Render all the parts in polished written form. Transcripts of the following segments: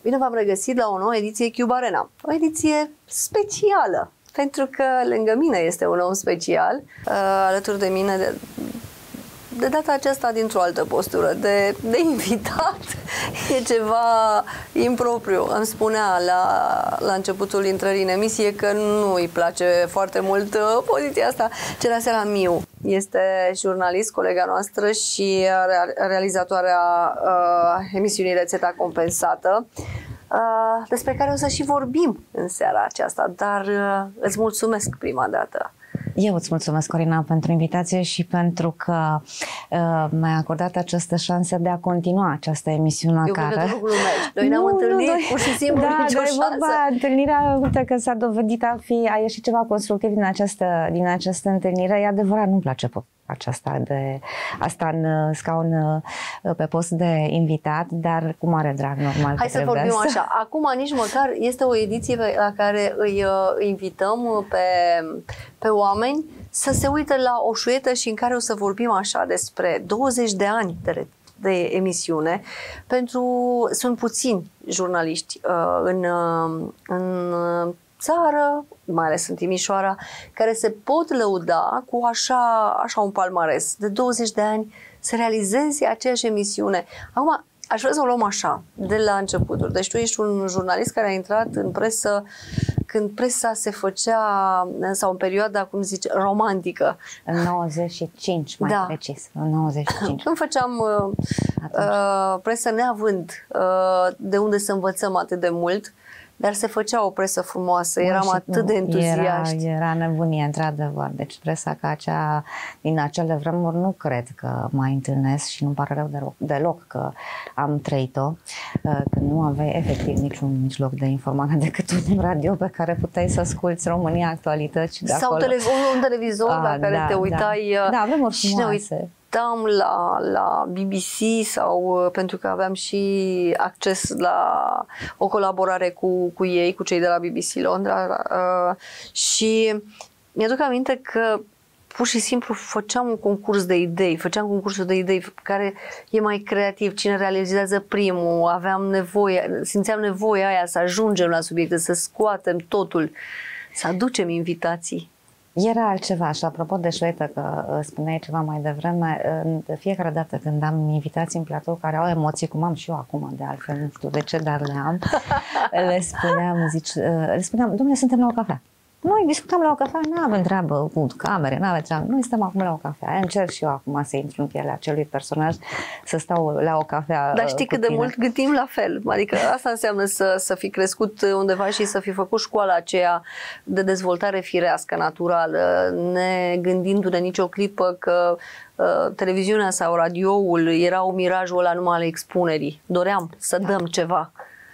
Bine v-am regăsit la o nouă ediție Cube Arena. O ediție specială, pentru că lângă mine este un om special, alături de mine de data aceasta dintr-o altă postură, de invitat. E ceva impropriu. Îmi spunea la începutul intrării în emisie că nu îi place foarte mult poziția asta. Cera Seara Miu este jurnalist, colega noastră și realizatoarea emisiunii Rețeta Compensată, despre care o să și vorbim în seara aceasta, dar îți mulțumesc prima dată. Eu îți mulțumesc, Corina, pentru invitație și pentru că mi-ai acordat această șansă de a continua această emisiune. Eu cred că tu glumești. Noi ne-am întâlnit pur și simplu, nicio șansă. Întâlnirea, uite că s-a dovedit a ieșit ceva constructiv din această întâlnire. E adevărat, nu-mi place aceasta de asta în scaun pe post de invitat, dar cu mare drag, normal. Hai să vorbim așa. Acum nici măcar este o ediție la care îi invităm pe oameni să se uite la o șuietă și în care o să vorbim așa despre 20 de ani de emisiune. Sunt puțini jurnaliști în țară, mai ales în Timișoara, care se pot lăuda cu așa un palmares. De 20 de ani să realizezi aceeași emisiune. Acum, aș vrea să o luăm așa, de la începuturi. Deci tu ești un jurnalist care a intrat în presă când presa se făcea, sau în perioada, cum zice, romantică. În 95, mai precis. În 95. Când făceam presă neavând de unde să învățăm atât de mult, dar se făcea o presă frumoasă, eram atât de entuziaști. Era nebunie, într-adevăr. Deci presa ca cea din acele vremuri nu cred că mai întâlnesc și nu-mi pare rău deloc că am trăit-o, când nu aveai efectiv niciun mijloc de informare decât un radio pe care puteai să asculți România Actualități. De sau acolo. un televizor la care te uitai. Da, vremuri frumoase. La BBC sau pentru că aveam și acces la o colaborare cu ei, cu cei de la BBC Londra, și mi-aduc aminte că pur și simplu făceam un concurs de idei, concursul de idei care e mai creativ, cine realizează primul, simțeam nevoia aia să ajungem la subiecte, să scoatem totul, să aducem invitații. Era altceva și apropo de șuetă, că spuneai ceva mai devreme, de fiecare dată când am invitații în platou care au emoții, cum am și eu acum, de altfel, nu știu de ce, dar le am, le spuneam, dom'le, suntem la o cafea. Noi discutam la o cafea, nu avem treabă cu camere, nu avem treabă. Noi stăm acum la o cafea. Încerc și eu acum să intru în pielea acelui personaj, să stau la o cafea. Dar știi cât de mult gândim la fel. Adică asta înseamnă să fi crescut undeva și să fi făcut școala aceea de dezvoltare firească, naturală, ne gândindu-ne nicio clipă că televiziunea sau radioul erau mirajul ăla numai al expunerii. Doream să dăm ceva.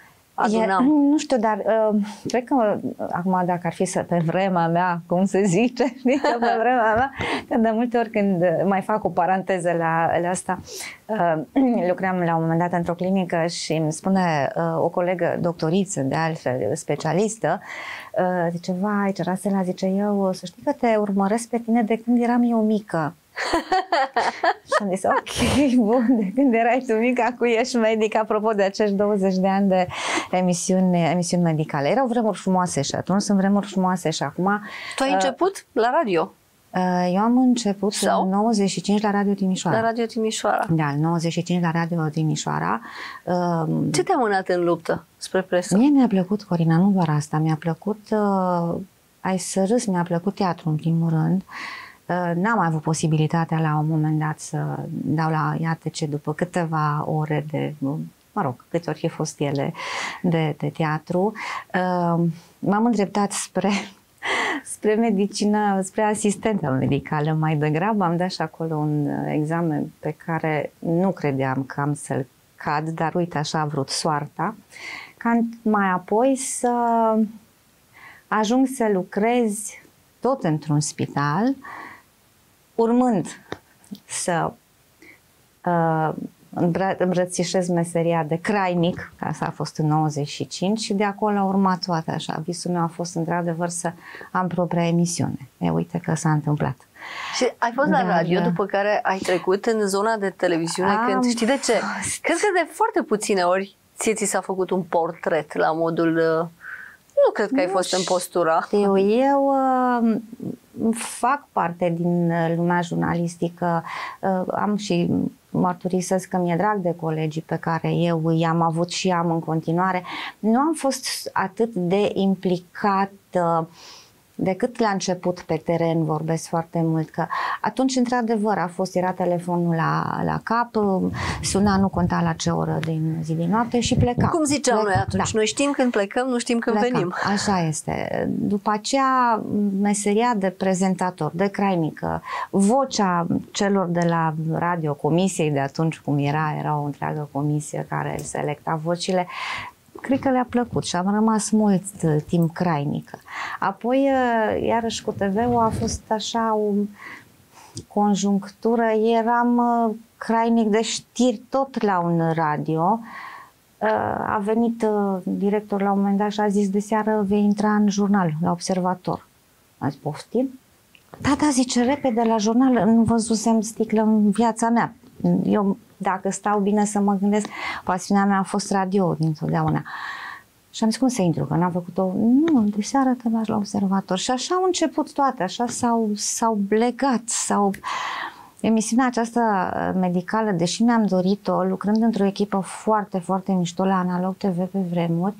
Nu știu, dar cred că acum, dacă ar fi pe vremea mea, cum se zice, pe vremea mea, că de multe ori când mai fac o paranteză la asta, lucram la un moment dat într-o clinică și îmi spune o colegă, doctoriță, de altfel, specialistă, zice, vai, Cerasela, zice, eu să știi că te urmăresc pe tine de când eram eu mică. Și am zis, ok, bun, de când erai tu mică, acum ești medic, apropo de acești 20 de ani de emisiuni medicale. Erau vremuri frumoase și atunci sunt vremuri frumoase și acum. Tu ai început la radio? Eu am început în 95 la Radio Timișoara. La Radio Timișoara. Da, în 95 la Radio Timișoara. Ce te-a mânat în luptă spre presă? Mie mi-a plăcut, Corina, nu doar asta, mi-a plăcut, ai să râs, mi-a plăcut teatru în primul rând. N-am avut posibilitatea la un moment dat să dau la IATC după câteva ore de, mă rog, câte ori fi fost ele de teatru. M-am îndreptat spre medicină, spre asistentă medicală mai degrabă. Am dat și acolo un examen pe care nu credeam că am să-l cad, dar uite, așa a vrut soarta. Ca mai apoi să ajung să lucrez tot într-un spital, urmând să îmbrățișez meseria de crainic, că asta a fost în 95 și de acolo a urmat toate așa. Visul meu a fost într-adevăr să am propria emisiune. Uite că s-a întâmplat. Și ai fost la radio, după care ai trecut în zona de televiziune, când știi de ce? Cred că de foarte puține ori ție ți s-a făcut un portret la modul... Nu cred că ai fost în postura. Eu fac parte din lumea jurnalistică, am și mărturisesc că mi-e drag de colegii pe care eu i-am avut și am în continuare. Nu am fost atât de implicată decât la început pe teren, vorbesc foarte mult, că atunci într-adevăr era telefonul la cap, suna, nu conta la ce oră din zi din noapte și plecam. Cum ziceam noi atunci, noi știm când plecăm, nu știm când venim. Așa este. După aceea, meseria de prezentator, de crainică, vocea celor de la radio, comisiei de atunci cum era o întreagă comisie care selecta vocile, cred că le-a plăcut și am rămas mult timp crainică. Apoi, iarăși cu TV-ul a fost așa o conjunctură, eram crainic de știri tot la un radio. A venit directorul la un moment dat și a zis: de seară vei intra în jurnal, la Observator. Am zis: poftim? Da, zice, repede la jurnal, nu văzusem sticlă în viața mea. Eu, dacă stau bine să mă gândesc, pasiunea mea a fost radio dintotdeauna. Și am zis: cum să intru, că n-am făcut-o? Nu, de seară te lași la Observator. Și așa au început toate, așa s-au legat, Emisiunea aceasta medicală, deși mi-am dorit-o, lucrând într-o echipă foarte, foarte mișto la Analog TV pe vremuri,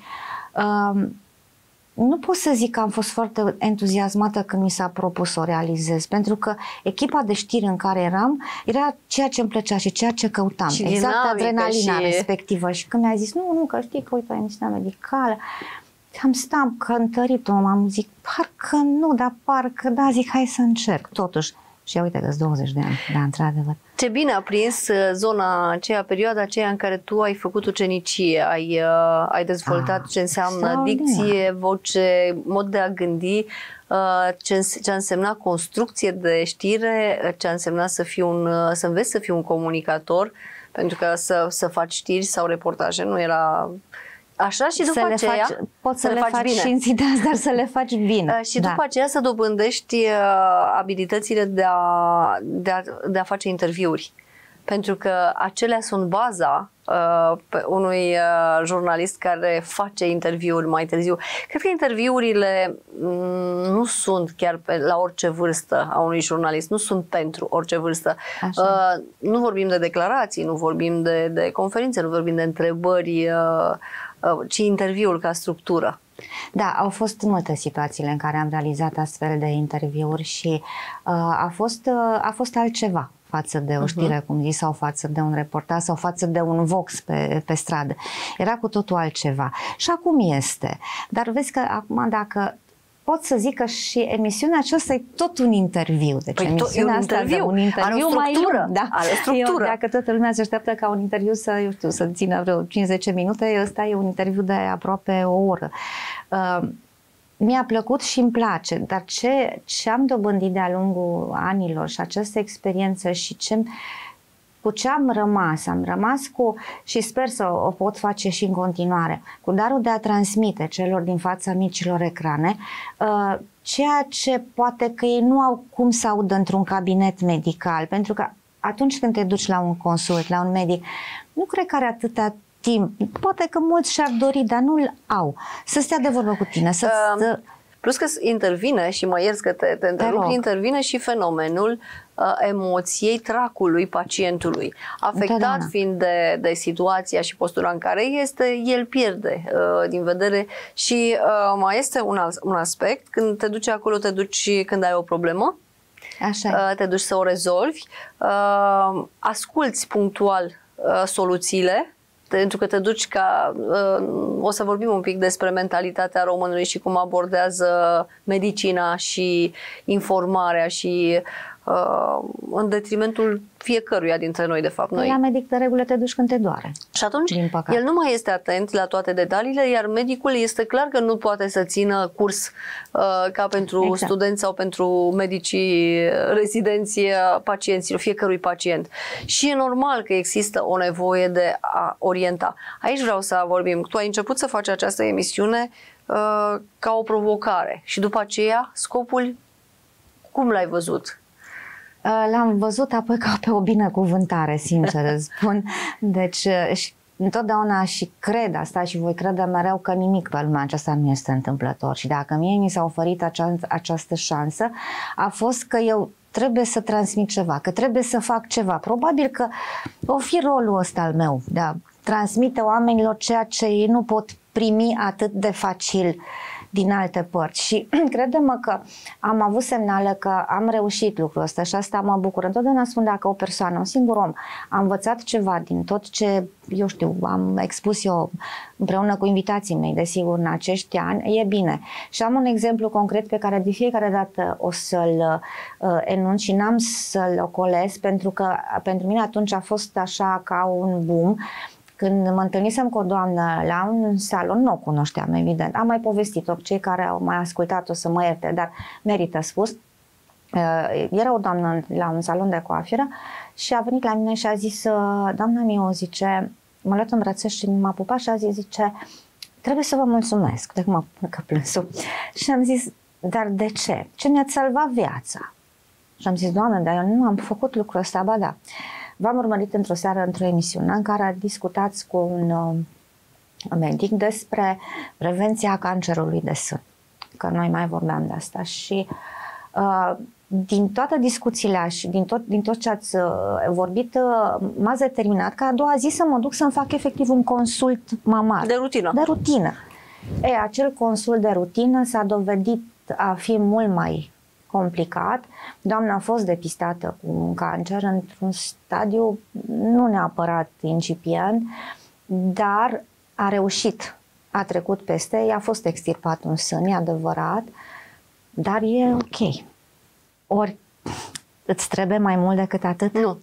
nu pot să zic că am fost foarte entuziasmată când mi s-a propus să o realizez, pentru că echipa de știri în care eram era ceea ce îmi plăcea și ceea ce căutam. Și exact adrenalina și... respectivă. Și când mi-a zis: nu, că știi că uite, emisiunea medicală, am stat cântărit-o, am zis: parcă nu, dar parcă da, zic, hai să încerc. Totuși, și uite că-s 20 de ani, da, într-adevăr. Ce bine a prins zona aceea, perioada aceea în care tu ai făcut ucenicie, ai dezvoltat ce înseamnă dicție, voce, mod de a gândi, ce a însemnat construcție de știre, ce a însemnat să înveți să fii un comunicator, pentru că să faci știri sau reportaje nu era... Așa și după aceea poți să le faci bine. Și în zi de azi, dar să le faci bine. Și după aceea să dobândești abilitățile de a face interviuri. Pentru că acelea sunt baza unui jurnalist care face interviuri mai târziu. Cred că interviurile nu sunt chiar la orice vârstă a unui jurnalist, nu sunt pentru orice vârstă. Nu vorbim de declarații, nu vorbim de conferințe, nu vorbim de întrebări, ci interviul ca structură. Da, au fost multe situațiile în care am realizat astfel de interviuri și a fost altceva față de o știre, cum zici, sau față de un reportaj sau față de un vox pe stradă. Era cu totul altceva. Și acum este. Dar vezi că acum, dacă pot să zic că și emisiunea aceasta e tot un interviu. Deci emisiunea asta de un interviu mai lung. Da. Are o structură. Dacă toată lumea se așteaptă ca un interviu să țină vreo 50 minute, ăsta e un interviu de aproape o oră. Mi-a plăcut și îmi place, dar ce am dobândit de-a lungul anilor și această experiență și cu ce am rămas cu, și sper să o pot face și în continuare, cu darul de a transmite celor din fața micilor ecrane ceea ce poate că ei nu au cum să audă într-un cabinet medical, pentru că atunci când te duci la un consult, la un medic, nu cred că are atâta timp. Poate că mulți și-ar dori, dar nu-l au. Să stea de vorbă cu tine. Plus că intervine, și mă ierți că te întrerup, intervine și fenomenul emoției tracului pacientului. Afectat fiind de situația și postura în care este, el pierde din vedere și mai este un aspect. Când te duci acolo, te duci când ai o problemă. Așa. Te duci să o rezolvi, asculți punctual soluțiile, pentru că te duci o să vorbim un pic despre mentalitatea românului și cum abordează medicina și informarea și în detrimentul fiecăruia dintre noi, de fapt. Noi. La medic de regulă te duci când te doare. Și atunci el nu mai este atent la toate detaliile, iar medicul este clar că nu poate să țină curs ca pentru studenți sau pentru medicii rezidenți pacienților, fiecărui pacient. Și e normal că există o nevoie de a orienta. Aici vreau să vorbim. Tu ai început să faci această emisiune ca o provocare și după aceea scopul, cum l-ai văzut? L-am văzut apoi ca pe o binecuvântare, sincer îți spun. Deci întotdeauna și cred asta și voi crede mereu că nimic pe lumea aceasta nu este întâmplător și dacă mie mi s-a oferit această șansă, a fost că eu trebuie să transmit ceva, că trebuie să fac ceva. Probabil că o fi rolul ăsta al meu, de a transmite oamenilor ceea ce ei nu pot primi atât de facil din alte părți. Și crede-mă că am avut semnale că am reușit lucrul ăsta și asta mă bucură. Întotdeauna spun, dacă o persoană, un singur om, a învățat ceva din tot ce, eu știu, am expus eu împreună cu invitații mei, desigur, în acești ani, e bine. Și am un exemplu concret pe care de fiecare dată o să-l enunț și n-am să-l ocolesc, pentru că pentru mine atunci a fost așa ca un boom. Când mă întâlnisem cu o doamnă la un salon, nu o cunoșteam, evident, am mai povestit-o, cei care au mai ascultat o să mă ierte, dar merită spus. Era o doamnă la un salon de coafură și a venit la mine și a zis, doamna Miu, zice, m-a luat în brațe și m-a pupat și a zis, zice, trebuie să vă mulțumesc, de cum mă pun că plânsul. Și am zis, dar de ce? Ce mi-ați salvat viața? Și am zis, doamnă, dar eu nu am făcut lucrul ăsta, ba da. V-am urmărit într-o seară într-o emisiune în care discutați cu un medic despre prevenția cancerului de sân, că noi mai vorbeam de asta și din toate discuțiile și din tot ce ați vorbit, m-ați determinat ca a doua zi să mă duc să-mi fac efectiv un consult mamar. De rutină. De rutină. Acel consult de rutină s-a dovedit a fi mult mai complicat. Doamna a fost depistată cu un cancer într-un stadiu nu neapărat incipient, dar a reușit. A trecut peste, i-a fost extirpat un sân, e adevărat, dar e ok. Ori îți trebuie mai mult decât atât? Nu.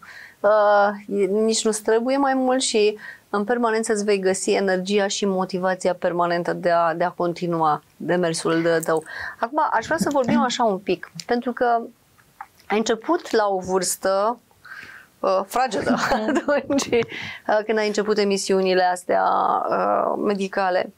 Nici nu-ți trebuie mai mult și în permanență îți vei găsi energia și motivația permanentă de a continua demersul tău. Acum, aș vrea să vorbim așa un pic, pentru că ai început la o vârstă fragedă atunci când ai început emisiunile astea medicale.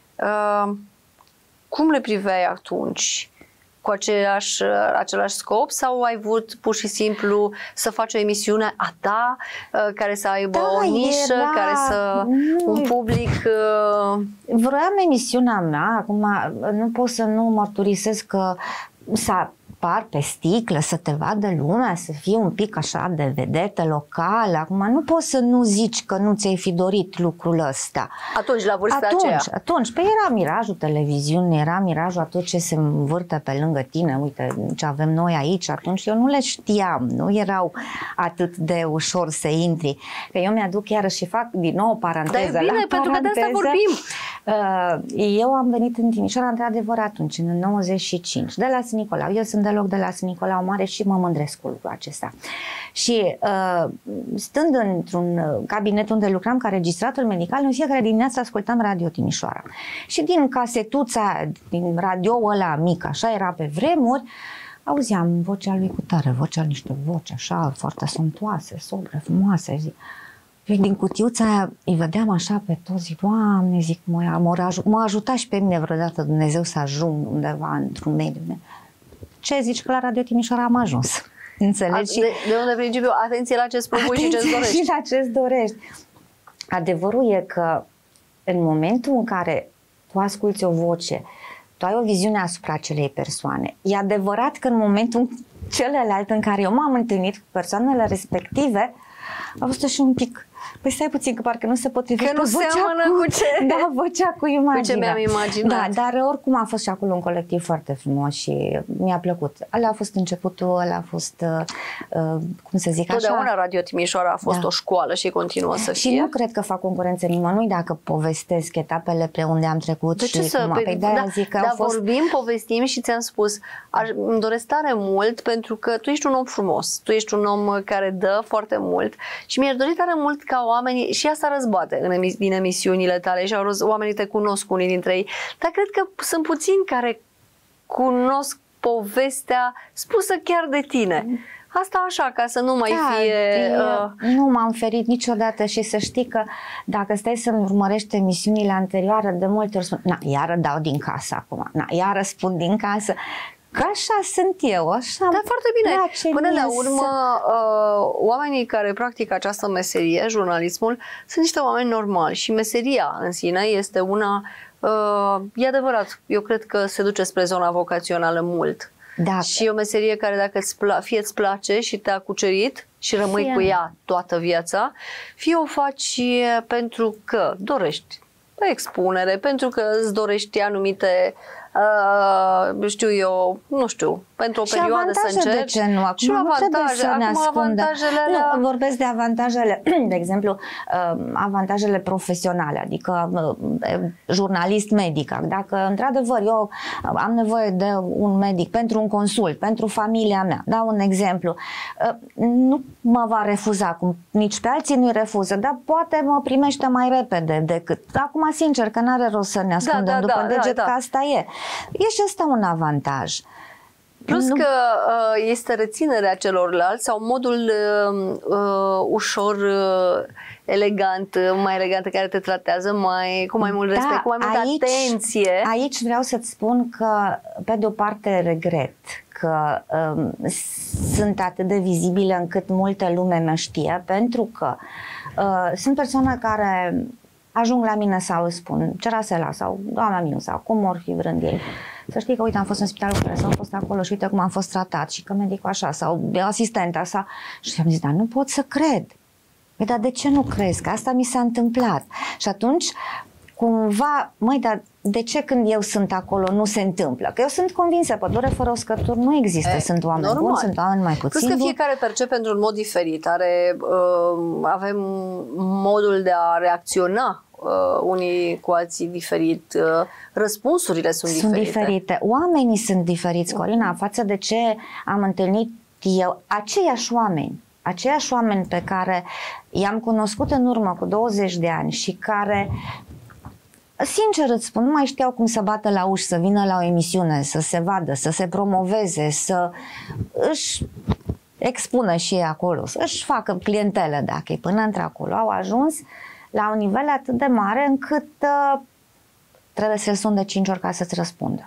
Cum le priveai atunci? Cu același scop sau ai vrut pur și simplu să faci o emisiune a ta care să aibă o nișă, care să un public... Vroiam emisiunea mea, acum nu pot să nu mărturisesc că s-a apar pe sticlă, să te vadă lumea, să fii un pic așa de vedetă locală. Acum nu poți să nu zici că nu ți-ai fi dorit lucrul ăsta. Atunci, la vârsta aceea. Atunci, păi era mirajul televiziunii, era mirajul a tot ce se învârte pe lângă tine, uite ce avem noi aici, atunci eu nu le știam, nu erau atât de ușor să intri. Că eu mi-aduc iarăși și fac din nou o paranteză. Dar e bine, pentru că de asta vorbim. Eu am venit în Timișoara, într-adevăr, atunci, în 95, de la Sân Nicolau. Eu sunt deloc de la Sân Nicolau Mare și mă mândresc cu lucrul acesta. Și stând într-un cabinet unde lucram ca registrator medical, în fiecare dimineață ascultam Radio Timișoara. Și din casetuța, din radio ăla mic, așa era pe vremuri, auzeam vocea lui Cutare, niște voci așa, foarte somptoase, sobre, frumoase, zic. Eu din cutiuța aia îi vedeam așa pe toți, zic, Doamne, zic, mă ajuta și pe mine vreodată Dumnezeu să ajung undeva într-un mediu. Ce zici că la Radio Timișoara am ajuns? Înțelegi? De unde principiu, atenție la ce-ți propui și ce-ți dorești. Și la ce-ți dorești. Adevărul e că în momentul în care tu asculți o voce, tu ai o viziune asupra acelei persoane. E adevărat că în momentul celălalt în care eu m-am întâlnit cu persoanele respective, a fost și un pic... Păi stai puțin, că parcă nu se potrivește. Că nu seamănă cu ce... Da, vocea cu imaginea. Cu ce mi-am imaginat. Da, dar oricum a fost și acolo un colectiv foarte frumos și mi-a plăcut. Ăla a fost începutul, ăla a fost, cum să zic așa... Totdeauna Radio Timișoara a fost o școală și continuă să fie. Și nu cred că fac concurență nimănui dacă povestesc etapele pe unde am trecut. De ce și cum... Păi de-aia zic că dar vorbim, povestim și ți-am spus, îmi doresc tare mult pentru că tu ești un om frumos, tu ești un om care dă foarte mult și mi-aș dori tare mult ca oamenii, și asta răzbate din emisiunile tale și oamenii te cunosc unii dintre ei, dar cred că sunt puțini care cunosc povestea spusă chiar de tine. Asta așa, ca să nu mai fie... Nu m-am ferit niciodată și să știi că dacă stai să-mi urmărești emisiunile anterioare, de multe ori spun, iară dau din casă acum, iară spun din casă. Că așa sunt eu, așa. Da, foarte bine. Până la urmă, să... oamenii care practică această meserie, jurnalismul, sunt niște oameni normali și meseria în sine este una, e adevărat, eu cred că se duce spre zona vocațională mult. Da. Și e o meserie care dacă fie îți place și te-a cucerit și rămâi cu ea toată viața, fie o faci pentru că dorești expunere, pentru că îți dorești anumite știu eu, nu știu, pentru o perioadă să încerci. De ce nu? Acum și avantajele alea... Nu, vorbesc de avantajele, de exemplu, avantajele profesionale, adică jurnalist medic. Dacă, într-adevăr, eu am nevoie de un medic pentru un consult, pentru familia mea, dau un exemplu, nu mă va refuza, cum nici pe alții nu-i refuză, dar poate mă primește mai repede decât... Acum, sincer, că n-are rost să ne ascundem după deget, că asta e. E și ăsta un avantaj. Plus că este reținerea celorlalți sau modul ușor elegant, mai elegant, care te tratează cu mai mult respect, cu mai multă atenție. Aici vreau să-ți spun că, pe de o parte, regret că sunt atât de vizibile încât multă lume mă știe, pentru că sunt persoane care ajung la mine sau îți spun Cerasela sau doamna Miu sau cum or fi vrând ei. Să știi că uite am fost în spitalul care sau am fost acolo și uite cum am fost tratat și că medicul așa sau asistenta sa. Și am zis, dar nu pot să cred. Păi, dar de ce nu crezi? Că asta mi s-a întâmplat. Și atunci cumva, măi, dar de ce când eu sunt acolo nu se întâmplă? Că eu sunt convinsă, pădure fără uscături nu există. Sunt oameni buni, sunt oameni mai puțin buni. Plus că fiecare percepe într-un mod diferit. Avem modul de a reacționa unii cu alții diferit. Răspunsurile sunt diferite. Oamenii sunt diferiți, Corina, față de ce am întâlnit eu. Aceiași oameni pe care i-am cunoscut în urmă cu 20 de ani și care, sincer îți spun, nu mai știau cum să bată la uși, să vină la o emisiune, să se vadă, să se promoveze, să își expună și ei acolo, să își facă clientelă, dacă e până într-acolo, au ajuns la un nivel atât de mare încât trebuie să-l suni de 5 ori ca să-ți răspundă.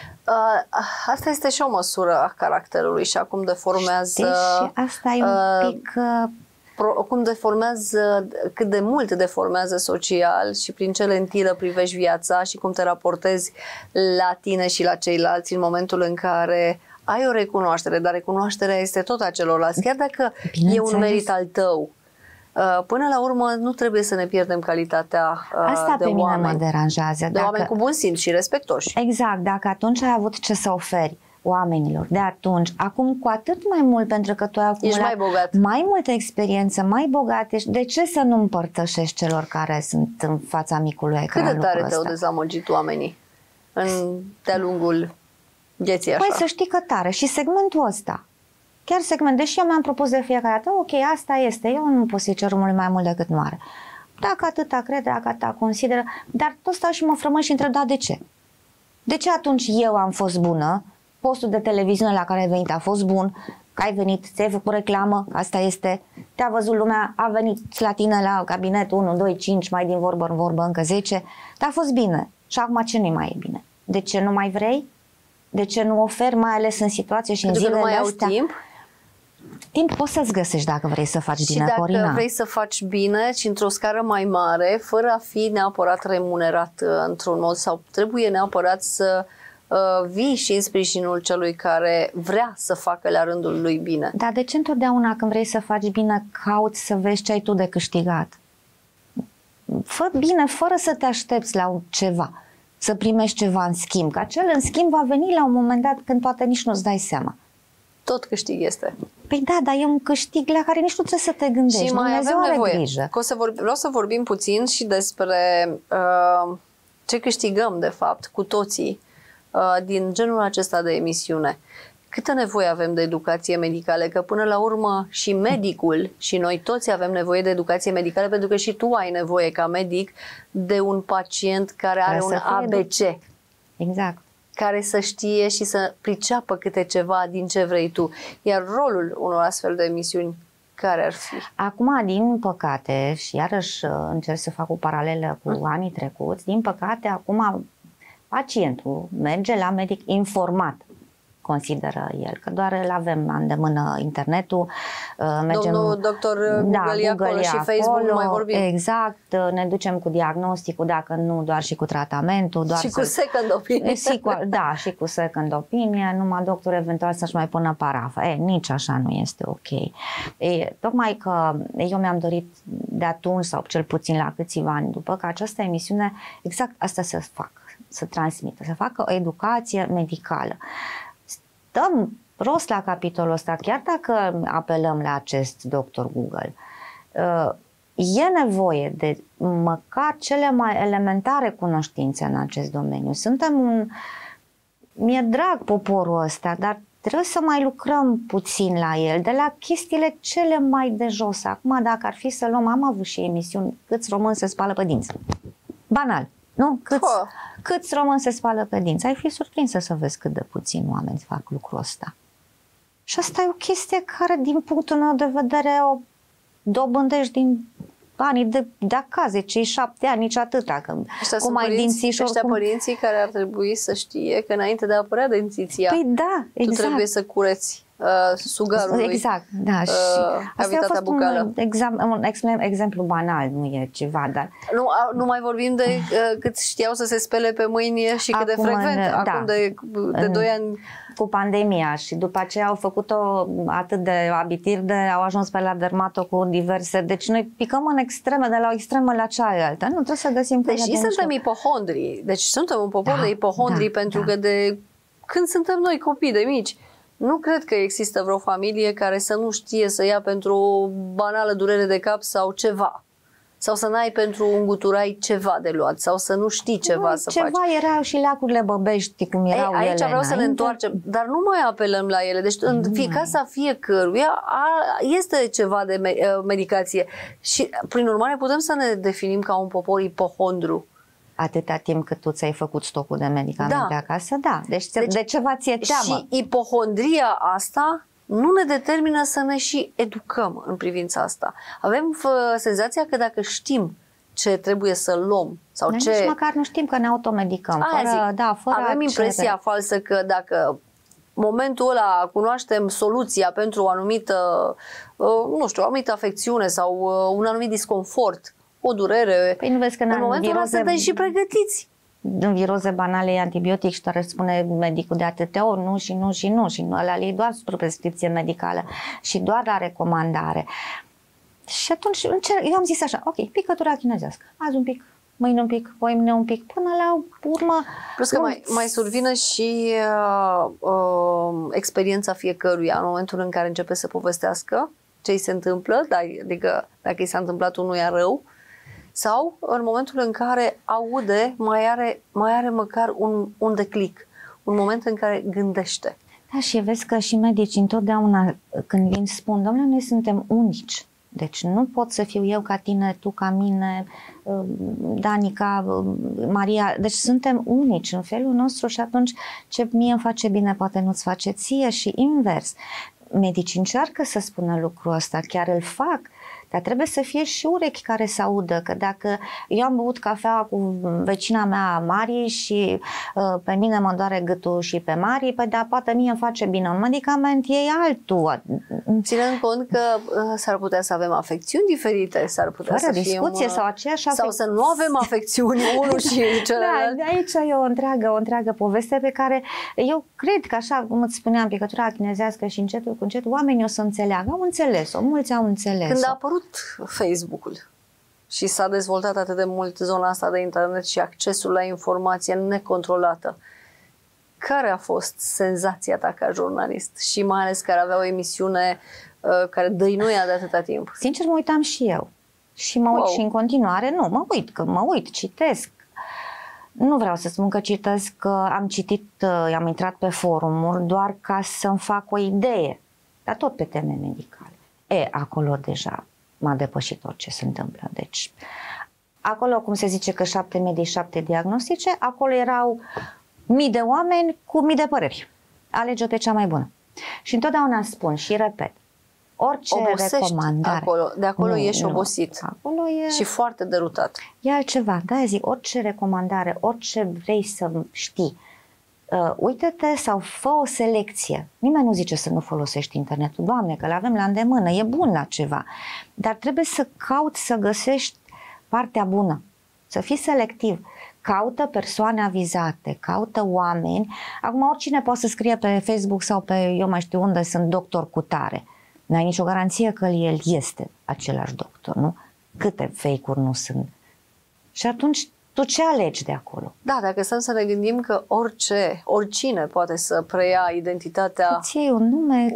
Asta este și o măsură a caracterului și acum deformează... Știi, și asta e un pic... Cum deformează, cât de mult deformează social și prin ce lentilă privești viața și cum te raportezi la tine și la ceilalți în momentul în care ai o recunoaștere, dar recunoașterea este tot a celorlalți, chiar dacă e un merit al tău. Până la urmă nu trebuie să ne pierdem calitatea asta de pe mine oameni, mă deranjează. De oameni cu bun simț și respectoși. Exact, dacă atunci ai avut ce să oferi oamenilor de atunci, acum cu atât mai mult, pentru că tu ai acumulat mai multă experiență, mai bogat ești, de ce să nu împărtășești celor care sunt în fața micului ecran? Cât de tare te-au dezamăgit oamenii de-a lungul vieții așa? Păi să știi că tare și segmentul ăsta. Chiar segment, deși eu mi-am propus de fiecare dată, ok, asta este, eu nu pot să-i cer omului mai mult decât nu are. Dacă atâta crede, dacă atâta consideră, dar tot stau și mă frământ și întreb, da, de ce? De ce atunci eu am fost bună, postul de televiziune la care ai venit a fost bun, că ai venit, ți-ai făcut reclamă, asta este, te-a văzut lumea, a venit la tine la cabinet 1, 2, 5, mai din vorbă în vorbă încă 10, dar a fost bine. Și acum ce nu mai e bine? De ce nu mai vrei? De ce nu oferi, mai ales în situații și în zilele astea? Pentru că nu mai au timp? Timp poți să-ți găsești dacă vrei să faci bine, Corina. Și dacă Corina, vrei să faci bine și într-o scară mai mare, fără a fi neapărat remunerat într-un mod sau trebuie neapărat să vii și în sprijinul celui care vrea să facă la rândul lui bine. Dar de ce întotdeauna când vrei să faci bine cauți să vezi ce ai tu de câștigat? Fă bine fără să te aștepți la ceva, să primești ceva în schimb, că acel în schimb va veni la un moment dat când poate nici nu-ți dai seama. Tot câștig este. Păi da, dar e un câștig la care nici nu trebuie să te gândești. Și mai avem nevoie. Vreau să vorbim puțin și despre ce câștigăm, de fapt, cu toții din genul acesta de emisiune. Câtă nevoie avem de educație medicală, că până la urmă și medicul și noi toți avem nevoie de educație medicală, pentru că și tu ai nevoie ca medic de un pacient care are un ABC. Exact. Care să știe și să priceapă câte ceva din ce vrei tu. Iar rolul unor astfel de emisiuni, care ar fi? Acum, din păcate, și iarăși încerc să fac o paralelă cu anii trecuți, din păcate, acum pacientul merge la medic informat. consideră el, că doar îl avem la îndemână internetul. Mergem, domnul doctor Google, Google acolo și Facebook, nu mai vorbim. Exact, ne ducem cu diagnosticul, dacă nu doar și cu tratamentul. Doar și cu second opinion. Da, și cu second opinion, numai doctor eventual să-și mai pună parafă. Nici așa nu este ok. Tocmai că eu mi-am dorit de atunci, sau cel puțin la câțiva ani după, că această emisiune exact asta să facă, să transmită, să facă o educație medicală. Dăm rost la capitolul ăsta, chiar dacă apelăm la acest doctor Google. E nevoie de măcar cele mai elementare cunoștințe în acest domeniu. Mi-e drag poporul ăsta, dar trebuie să mai lucrăm puțin la el, de la chestiile cele mai de jos. Acum, dacă ar fi să luăm, am avut și emisiuni, câți români se spală pe dinți. Banal, nu? Câți români se spală pe dinți? Ai fi surprinsă să vezi cât de puțini oameni fac lucrul ăsta. Și asta e o chestie care, din punctul meu de vedere, o dobândești din anii de acasă, cei 7 ani, nici atâta. Cum ai dințișori. Ăștia părinții care ar trebui să știe că înainte de a apărea dentiția, păi da, exact, tu trebuie să cureți sugarul. Exact, da. Și asta a fost un exemplu banal, nu e ceva, dar... Nu mai vorbim de cât știau să se spele pe mâini și cât de frecvent. Acum de 2 ani... Cu pandemia și după aceea au făcut-o atât de abitir au ajuns pe la dermato cu diverse... Deci noi picăm în extreme, de la o extremă la cealaltă. Nu, trebuie să găsim... Deci suntem ipohondri. Deci suntem un popor de ipohondri pentru că de când suntem noi copii de mici, nu cred că există vreo familie care să nu știe să ia pentru o banală durere de cap sau ceva. Sau să n-ai pentru un guturai ceva de luat, sau să nu știi ceva să faci. Ceva erau și lacurile Băbești, cum erau ele. Aici vreau să ne întoarcem, dar nu mai apelăm la ele. Deci în casa fiecăruia este ceva de medicație. Și prin urmare putem să ne definim ca un popor ipohondru. Atâta timp cât tu ți-ai făcut stocul de medicamente acasă, da. Deci de ceva ți-e teamă. Și ipohondria asta nu ne determină să ne și educăm în privința asta. Avem senzația că dacă știm ce trebuie să luăm sau nici ce... măcar nu știm că ne automedicăm. Avem impresia falsă că dacă momentul ăla cunoaștem soluția pentru o anumită, nu știu, o anumită afecțiune sau un anumit disconfort, o durere, păi nu vezi că în momentul ăla sunteți și pregătiți. În viroze banale e antibiotic și doar spune medicul de atâtea ori nu și nu și nu și nu, ăla e doar spre prescripție medicală și doar la recomandare. Și atunci eu am zis așa, ok, picătura chinezească, azi un pic, mâine un pic, poimine un pic, până la urmă... Plus că mai survine și experiența fiecăruia în momentul în care începe să povestească ce îi se întâmplă, adică dacă i s-a întâmplat unuia rău, sau în momentul în care aude, mai are măcar un declic, un moment în care gândește. Da, și vezi că și medicii întotdeauna când vin spun, domnule, noi suntem unici. Deci nu pot să fiu eu ca tine, tu ca mine, Danica, Maria. Deci suntem unici în felul nostru și atunci ce mie îmi face bine poate nu-ți face ție și invers. Medicii încearcă să spună lucrul ăsta, chiar îl fac, dar trebuie să fie și urechi care să audă, că dacă eu am băut cafea cu vecina mea Mari și pe mine mă doare gâtul și pe Mari, păi da, poate mie îmi face bine un medicament, e altul. Ținând cont că s-ar putea să avem afecțiuni diferite, s-ar putea fără să discuție sau aceeași sau să nu avem afecțiuni unul și celălalt. Da, aici e o întreagă poveste pe care eu cred că, așa cum îți spuneam, picătura chinezească și încetul cu încetul, oamenii o să înțeleagă, au înțeles-o, mulți au înțeles-o. Când a apărut Facebook-ul și s-a dezvoltat atât de mult zona asta de internet și accesul la informație necontrolată, care a fost senzația ta ca jurnalist și mai ales care avea o emisiune care dăinuia de atâta timp? Sincer, mă uitam și eu și mă uit și în continuare, mă uit, citesc. Nu vreau să spun că citesc, că am citit, am intrat pe forumuri doar ca să-mi fac o idee, dar tot pe teme medicale. Acolo deja m-a depășit orice se întâmplă. Deci, acolo, cum se zice că 7 medici, 7 diagnostice, acolo erau mii de oameni cu mii de păreri. Alege-o pe cea mai bună. Și întotdeauna spun și repet, orice recomandare... Acolo. De acolo ești obosit. Acolo e... Și foarte derutat. E altceva. Da, zic, orice recomandare, orice vrei să știi, Uită-te sau fă o selecție. Nimeni nu zice să nu folosești internetul. Doamne, că l-avem la îndemână, e bun la ceva. Dar trebuie să cauți să găsești partea bună. Să fii selectiv. Caută persoane avizate, caută oameni. Acum oricine poate să scrie pe Facebook sau pe eu mai știu unde sunt doctor cu tare. N-ai nicio garanție că el este același doctor, nu? Câte fake-uri nu sunt. Și atunci tu ce alegi de acolo? Da, dacă stăm să ne gândim că oricine poate să preia identitatea îți iei un nume,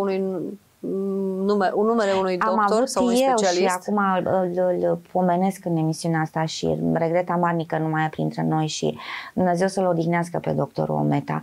un numere unui doctor sau unui specialist. Și acum îl pomenesc în emisiunea asta și regret amarnic că nu mai e printre noi și Dumnezeu să-l odihnească pe doctorul Ometa.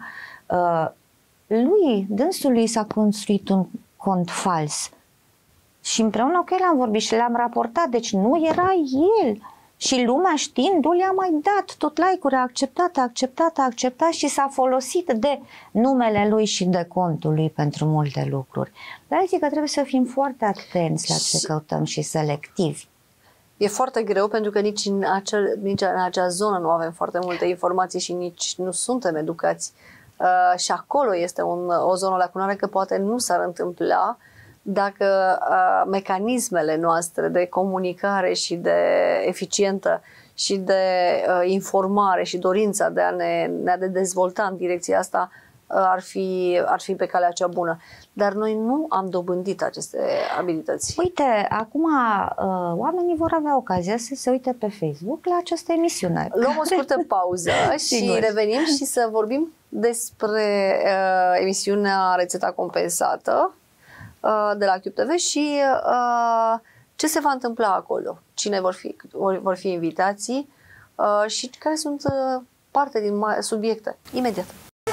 Dânsului s-a construit un cont fals și împreună cu el am vorbit și l-am raportat, deci nu era el. Și lumea știindu-l i-a mai dat tot like-uri, a acceptat și s-a folosit de numele lui și de contul lui pentru multe lucruri. Dar zic că trebuie să fim foarte atenți la ce căutăm și selectivi. E foarte greu pentru că nici în acea zonă nu avem foarte multe informații și nici nu suntem educați. Și acolo este o zonă lacunară că poate nu s-ar întâmpla dacă mecanismele noastre de comunicare și de eficientă și de informare și dorința de a ne dezvolta în direcția asta ar fi pe calea cea bună. Dar noi nu am dobândit aceste abilități. Uite, acum oamenii vor avea ocazia să se uite pe Facebook la această emisiune. Luăm o scurtă pauză și revenim și să vorbim despre emisiunea Rețeta Compensată de la Cube TV și ce se va întâmpla acolo, cine vor fi invitații și care sunt parte din subiecte. Imediat.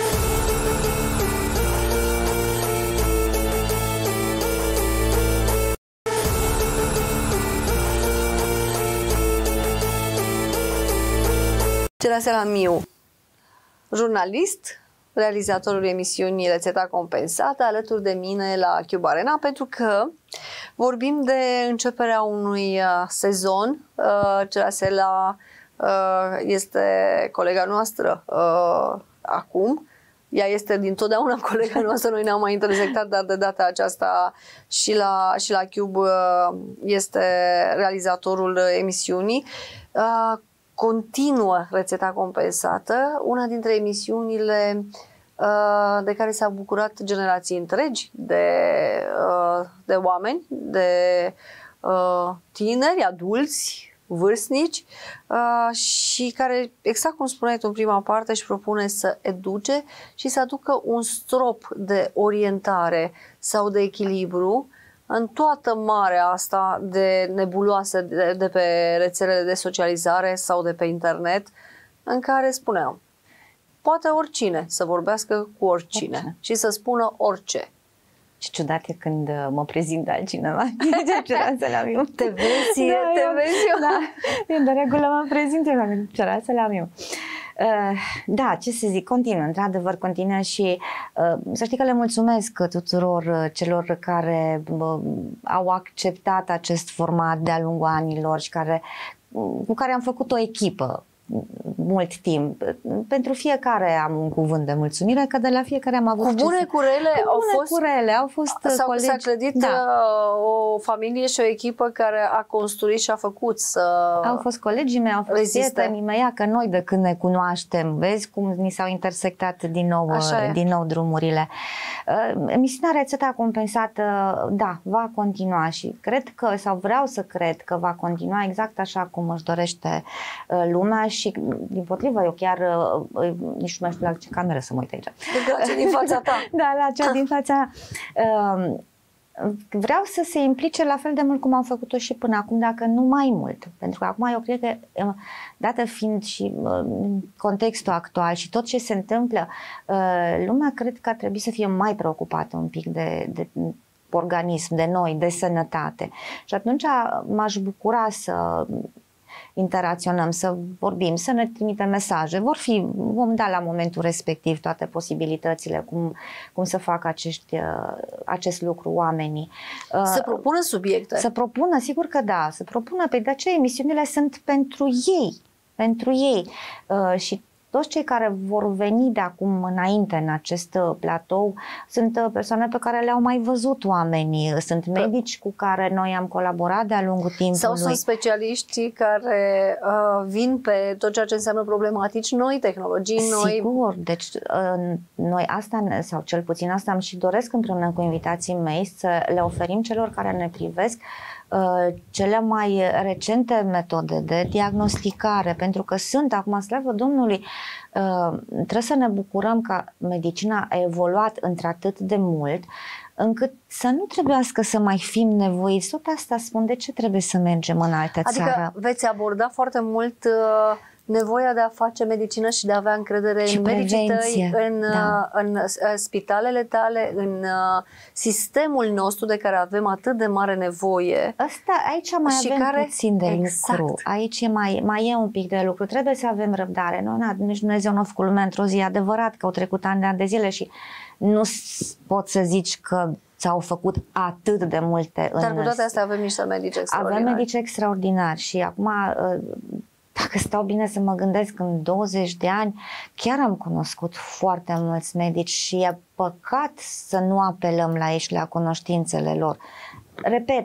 Cerasela-Miu, jurnalist, realizatorul emisiunii Rețeta Compensată, alături de mine la Cube Arena, pentru că vorbim de începerea unui sezon. Cerasela este colega noastră acum. Ea este dintotdeauna colega noastră, noi ne-am mai intersectat, dar de data aceasta și la Cube este realizatorul emisiunii. Continuă Rețeta Compensată, una dintre emisiunile de care s-a bucurat generații întregi de oameni, de tineri, adulți, vârstnici și care, exact cum spuneai tu în prima parte, își propune să educe și să aducă un strop de orientare sau de echilibru în toată marea asta de nebuloase de pe rețelele de socializare sau de pe internet, în care spuneam, poate oricine să vorbească cu oricine și să spună orice. Ce ciudat e când mă prezint altcineva. Cerasela-Miu. Te vezi eu. Da, eu de regulă mă prezint eu, Cerasela-Miu. Da, ce să zic, continuă, într-adevăr continuă și să știi că le mulțumesc tuturor celor care au acceptat acest format de-a lungul anilor și cu care am făcut o echipă mult timp. Pentru fiecare am un cuvânt de mulțumire, că de la fiecare am avut... Cu bune, cu rele au fost colegi. S-a clădit o familie și o echipă care a construit și a făcut să au fost colegii mei, au fost prietenii mei, că noi de când ne cunoaștem, vezi cum ni s-au intersectat din nou drumurile. Emisiunea Rețeta Compensată, da, va continua și cred că, sau vreau să cred că va continua exact așa cum își dorește lumea și dimpotrivă, eu chiar nici nu mai știu la ce cameră să mă uit aici. La cea din fața ta. Da, la cea din fața. Vreau să se implice la fel de mult cum am făcut-o și până acum, dacă nu mai mult. Pentru că acum eu cred că, dată fiind și contextul actual și tot ce se întâmplă, lumea cred că ar trebui să fie mai preocupată un pic de organism, de noi, de sănătate. Și atunci m-aș bucura să interacționăm, să vorbim, să ne trimite mesaje. Vom da la momentul respectiv toate posibilitățile, cum să facă acest lucru oamenii. Să propună subiecte. Să propună, sigur că da, să propună, pe de aceea emisiunile sunt pentru ei. Și toți cei care vor veni de acum înainte în acest platou sunt persoane pe care le-au mai văzut oamenii, sunt medici cu care noi am colaborat de-a lungul timpului. Sau sunt specialiști care vin pe tot ceea ce înseamnă problematici noi, tehnologii noi. Sigur, deci noi asta, sau cel puțin asta îmi și doresc împreună cu invitații mei, să le oferim celor care ne privesc cele mai recente metode de diagnosticare, pentru că sunt, acum slavă Domnului, trebuie să ne bucurăm că medicina a evoluat într-atât de mult încât să nu trebuiască să mai fim nevoiți. Tot asta spun, de ce trebuie să mergem în altă țară? Adică veți aborda foarte mult nevoia de a face medicină și de a avea încredere și în medicii tăi, în spitalele tale, în sistemul nostru de care avem atât de mare nevoie. Aici mai avem puțin de lucru. Aici mai e un pic de lucru. Trebuie să avem răbdare. Nici Dumnezeu nu a făcut lumea într-o zi. Adevărat că au trecut ani de zile și nu poți să zici că s-au făcut atât de multe. Dar cu toate astea avem niște medici extraordinari. Avem medici extraordinari și acum, dacă stau bine să mă gândesc, în 20 de ani chiar am cunoscut foarte mulți medici și e păcat să nu apelăm la ei și la cunoștințele lor. Repet,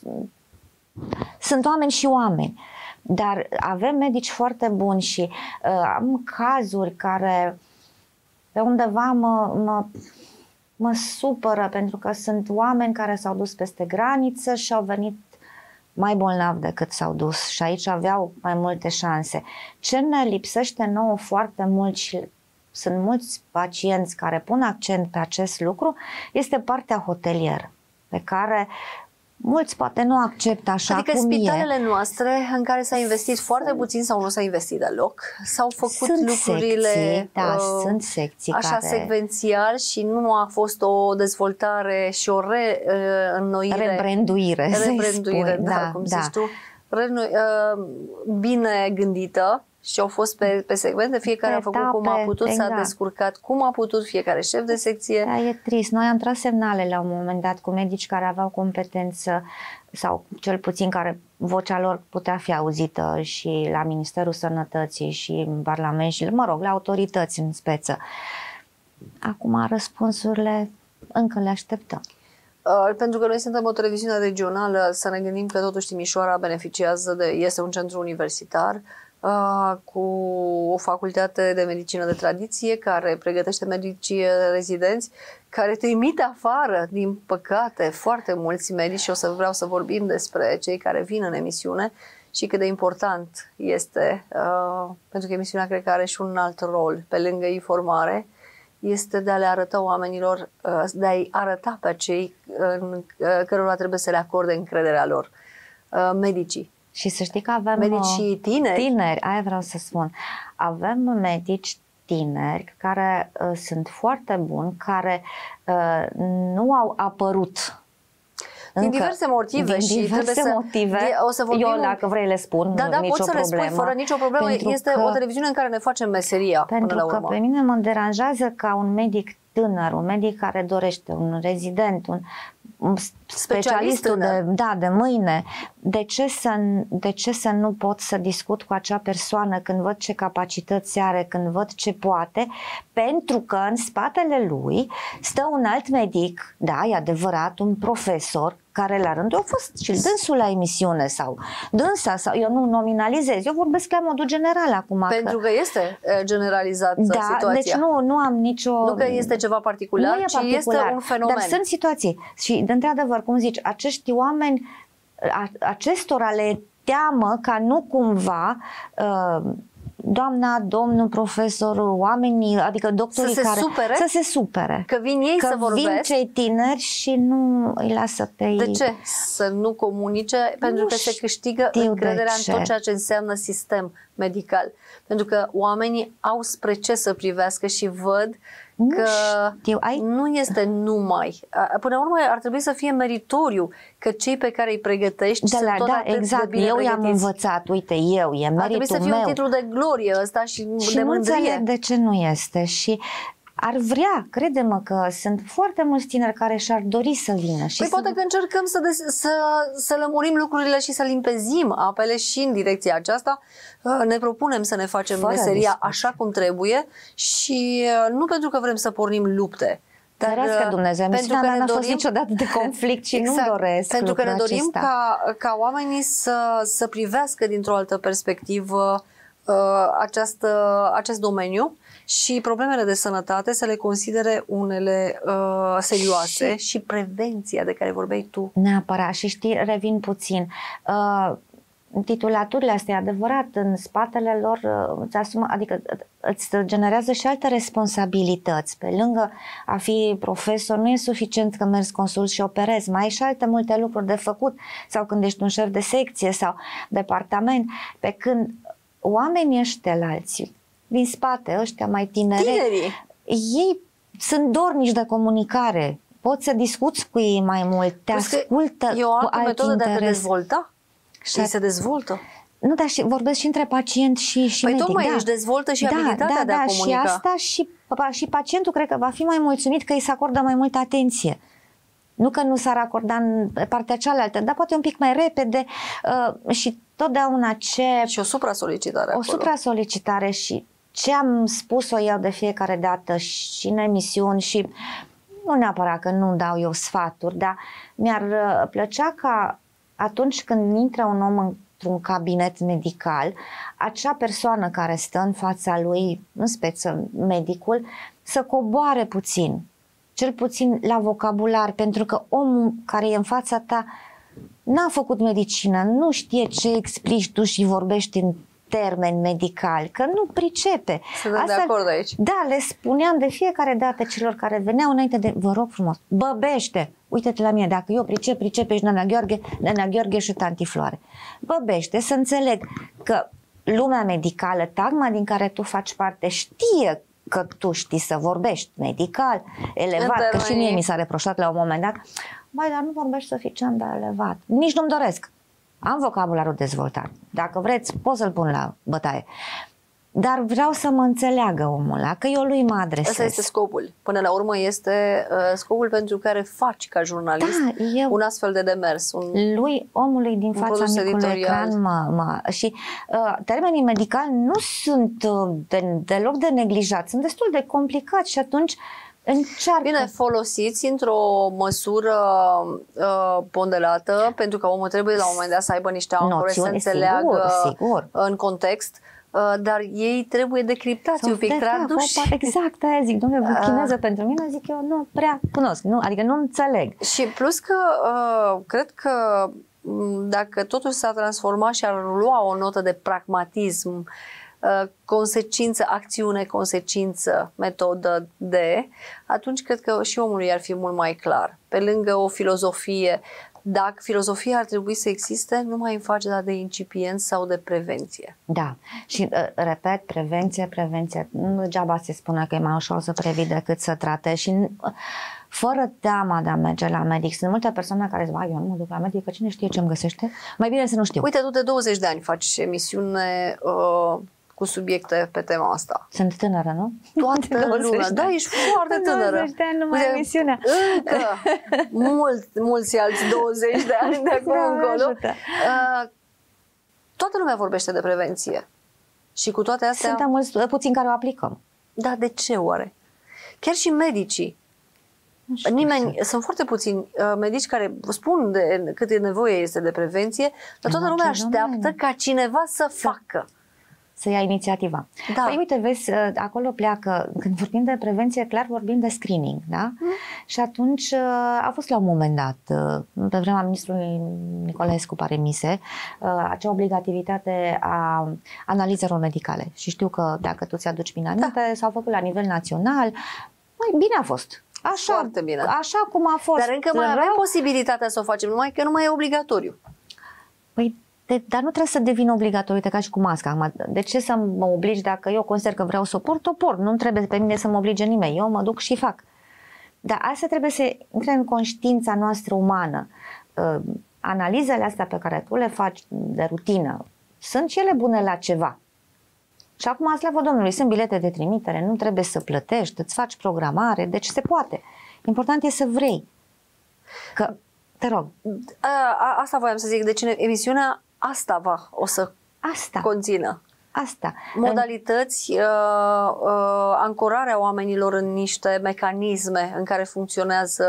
sunt oameni și oameni, dar avem medici foarte buni și am cazuri care pe undeva mă supără, pentru că sunt oameni care s-au dus peste graniță și au venit mai bolnavi decât s-au dus și aici aveau mai multe șanse. Ce ne lipsește nouă foarte mult și sunt mulți pacienți care pun accent pe acest lucru este partea hotelieră, pe care mulți poate nu acceptă așa adică cum spitalele noastre în care s-a investit foarte puțin sau nu s-a investit deloc, s-au făcut sunt lucrurile secții, sunt secții așa care... secvențial și nu a fost o dezvoltare și o rebranduire, cum zici tu, bine gândită. Și au fost pe secvente, fiecare a făcut cum a putut, s-a descurcat cum a putut, fiecare șef de secție. Da, e trist. Noi am tras semnale la un moment dat cu medici care aveau competență sau cel puțin care vocea lor putea fi auzită și la Ministerul Sănătății și în Parlament și, mă rog, la autorități în speță. Acum răspunsurile încă le așteptăm. Pentru că noi suntem o televiziune regională, să ne gândim că totuși Timișoara beneficiază este un centru universitar cu o facultate de medicină de tradiție care pregătește medicii rezidenți, care trimite afară, din păcate, foarte mulți medici și vreau să vorbim despre cei care vin în emisiune și cât de important este, pentru că emisiunea cred că are și un alt rol, pe lângă informare, este de a le arăta oamenilor, de a-i arăta pe cei cărora trebuie să le acorde încrederea lor, medicii. Și să știi că avem medicii tineri, aia vreau să spun, avem medici tineri care sunt foarte buni, care nu au apărut din diverse motive. Din diverse motive. O să vorbim, eu dacă vrei le spun, da, nicio poți să problemă. Le spui fără nicio problemă. Este o televiziune în care ne facem meseria. Pentru până la că urmă. pe mine mă deranjează ca un medic tânăr, un medic care dorește, un rezident, un specialistul de mâine, de ce să nu pot să discut cu acea persoană când văd ce capacități are, când văd ce poate, pentru că în spatele lui stă un alt medic, da, e adevărat, un profesor, care la rândul a fost și dânsul la emisiune sau dânsa, sau eu nu nominalizez, eu vorbesc la modul general acum. Pentru că este generalizat situația. Deci nu am nicio... Nu că este ceva particular, ci este un fenomen. Dar sunt situații și, de într-adevăr, cum zici, acești oameni, acestora le teamă ca nu cumva... doamna, domnul profesor, oamenii, adică doctorii să se supere. Că vin ei să vorbesc. Că vin cei tineri și nu îi lasă pe ei. De ce? Să nu comunice? Pentru că se câștigă încrederea în tot ceea ce înseamnă sistem medical. Pentru că oamenii au spre ce să privească și văd că nu este numai. Până la urmă ar trebui să fie meritoriu că cei pe care îi pregătești sunt tot atât exact. de bine eu pregătiți. I-am învățat, uite, e meritul meu. Ar trebui să fie un titlu de glorie ăsta și de mândrie. Nu înțeleg de ce nu este. Și ar vrea, crede-mă că sunt foarte mulți tineri care și-ar dori să vină. Și poate că încercăm să lămurim lucrurile și să limpezim apele și în direcția aceasta. Ne propunem să ne facem meseria așa cum trebuie și nu pentru că vrem să pornim lupte. Dar Dumnezeu, pentru că n-a fost niciodată de conflict și nu doresc. Pentru că ne dorim ca oamenii să privească dintr-o altă perspectivă acest domeniu și problemele de sănătate să le considere unele serioase și prevenția de care vorbeai tu. Neapărat. Și știi, revin puțin. Titulaturile astea, adevărat, în spatele lor îți asumă, adică îți generează și alte responsabilități. Pe lângă a fi profesor, nu e suficient că mergi consult și operezi, mai ai și alte multe lucruri de făcut, sau când ești un șef de secție sau departament, pe când oamenii ăștia alții, din spate, ăștia mai tinerii, ei sunt dornici de comunicare, poți să discuți cu ei mai mult, te ascultă. E o altă metodă de a te dezvolta și se dezvoltă. Nu, dar și vorbesc și între pacient și medic. Tocmai își dezvoltă și abilitatea de a comunica. Și asta și pacientul cred că va fi mai mulțumit că îi se acordă mai multă atenție. Nu că nu s-ar acorda în partea cealaltă, dar poate un pic mai repede și totdeauna și o supra-solicitare. O supra-solicitare și ce am spus-o eu de fiecare dată și în emisiuni și nu neapărat că nu dau eu sfaturi, dar mi-ar plăcea ca atunci când intră un om într-un cabinet medical, acea persoană care stă în fața lui, în speță medicul, să coboare puțin, cel puțin la vocabular, pentru că omul care e în fața ta n-a făcut medicină, nu știe ce explici tu și vorbești în termeni medicali, că nu pricepe. Sunt de acord aici. Da, le spuneam de fiecare dată celor care veneau înainte de, vă rog frumos, băbește, uite-te la mine, dacă eu pricepești Nana Gheorghe și Tanti Floare. Băbește, să înțeleg că lumea medicală, tagma din care tu faci parte, știe că tu știi să vorbești medical, elevat, că și mie mi s-a reproșat la un moment dat, dar nu vorbești suficient de elevat. Nici nu-mi doresc. Am vocabularul dezvoltat. Dacă vreți, pot să-l pun la bătaie. Dar vreau să mă înțeleagă omul ăla, că eu lui mă adresez. Asta este scopul. Până la urmă este scopul pentru care faci ca jurnalist un astfel de demers. Omului din fața micului ecran și termenii medicali nu sunt deloc de neglijat. Sunt destul de complicați și atunci încearcă. Bine, folosiți într-o măsură ponderată, pentru că omul trebuie la un moment dat să aibă niște ancore, să înțeleagă sigur. În context, dar ei trebuie decriptați un pic, traduși. Exact, aia zic, domnule, chineză pentru mine, zic eu, nu prea cunosc, adică nu înțeleg. Și plus că cred că dacă totul s-a transformat și ar lua o notă de pragmatism, consecință, acțiune, consecință, metodă atunci cred că și omului ar fi mult mai clar. Pe lângă o filozofie, dacă filozofia ar trebui să existe numai în faza de incipiență sau de prevenție. Da. Și repet, prevenție. Nu degeaba se spune că e mai ușor să previi decât să tratezi și fără teama de a merge la medic. Sunt multe persoane care zic, eu nu mă duc la medic, că cine știe ce îmi găsește? Mai bine să nu știu. Uite, tu de 20 de ani faci emisiune cu subiecte pe tema asta. Sunt tânără, nu? Toată lumea. Da, ești foarte tânără. 20 de ani numai emisiunea. Încă mulți alți 20 de ani de acum încolo. Toată lumea vorbește de prevenție. Și cu toate astea... Sunt mulți, puțini care o aplicăm. Da, de ce oare? Chiar și medicii. Sunt foarte puțini medici care spun cât e nevoie este de prevenție, dar toată lumea așteaptă ca cineva să facă. Să ia inițiativa. Da. Păi uite, vezi, acolo pleacă, când vorbim de prevenție, clar vorbim de screening, da? Și atunci a fost la un moment dat, pe vremea ministrului Nicolescu Paremise, acea obligativitate a analizelor medicale. Și știu că, dacă tu ți-aduci bine aminte, s-au făcut la nivel național. Bine a fost. Foarte bine. Așa cum a fost. Dar încă mai avem posibilitatea să o facem, numai că nu mai e obligatoriu. Păi, dar nu trebuie să devină obligatoriu, ca și cu masca. De ce să mă obligi dacă eu consider că vreau să o port? Nu trebuie pe mine să mă oblige nimeni. Eu mă duc și fac. Dar asta trebuie să intre în conștiința noastră umană. Analizele astea pe care tu le faci de rutină, sunt cele bune la ceva. Și acum, slavă Domnului, sunt bilete de trimitere, nu trebuie să plătești, îți faci programare, deci se poate. Important e să vrei. Că, te rog. Asta voiam să zic, deci emisiunea asta o să conțină. Asta. Modalități, ancorarea oamenilor în niște mecanisme în care funcționează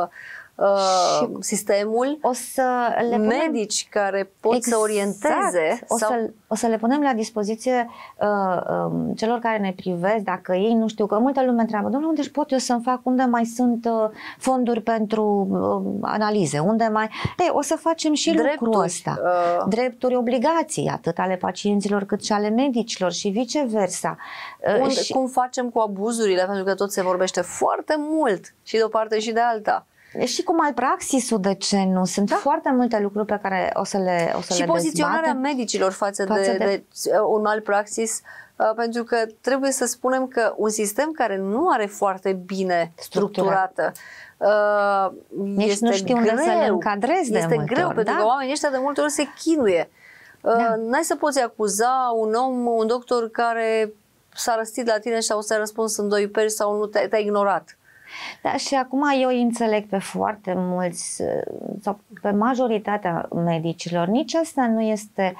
sistemul, o să le punem, medici care pot să orienteze. O să le punem la dispoziție celor care ne privesc, dacă ei nu știu, că multă lume întreabă, domnule, unde pot eu să-mi fac, unde mai sunt fonduri pentru analize, unde mai... Ei, o să facem și lucrul ăsta. Drepturi, obligații, atât ale pacienților cât și ale medicilor și viceversa. Cum facem cu abuzurile, pentru că tot se vorbește foarte mult și de o parte și de alta. Și cu malpraxisul, de ce nu? Sunt foarte multe lucruri pe care o să le și poziționarea medicilor față de un malpraxis, pentru că trebuie să spunem că un sistem care nu are foarte bine structurată este nu știu unde să le încadrezi este greu, pentru că oamenii ăștia de multe ori se chinuie. N-ai să poți acuza un om, un doctor care s-a răstit la tine sau ți-a răspuns în doi peri sau nu te-a ignorat. Da, și acum eu înțeleg pe foarte mulți sau pe majoritatea medicilor, nici asta nu este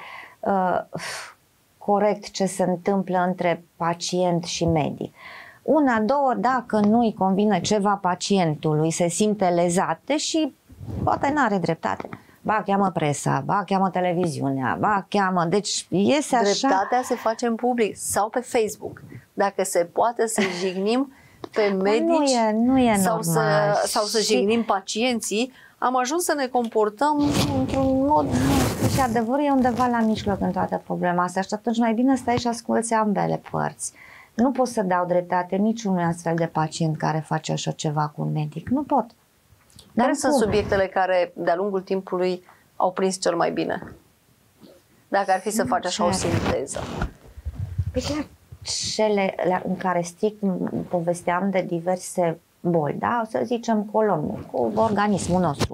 corect ce se întâmplă între pacient și medic. Una, două, dacă nu-i convine ceva pacientului, se simte lezat și poate n-are dreptate. Ba cheamă presa, ba cheamă televiziunea, ba cheamă... Deci iese așa... Dreptatea se face în public sau pe Facebook. Dacă se poate să jignim pe medici nu e sau să jignim pacienții, am ajuns să ne comportăm într-un mod... Și adevărul e undeva la mijloc în toată problema asta și atunci mai bine stai și asculți ambele părți. Nu pot să dau dreptate niciunui astfel de pacient care face așa ceva cu un medic. Nu pot. Care sunt subiectele care de-a lungul timpului au prins cel mai bine? Dacă ar fi să faci așa o sinteză. Păi chiar cele în care strict povesteam de diverse boli, da? O să zicem colonul, cu organismul nostru.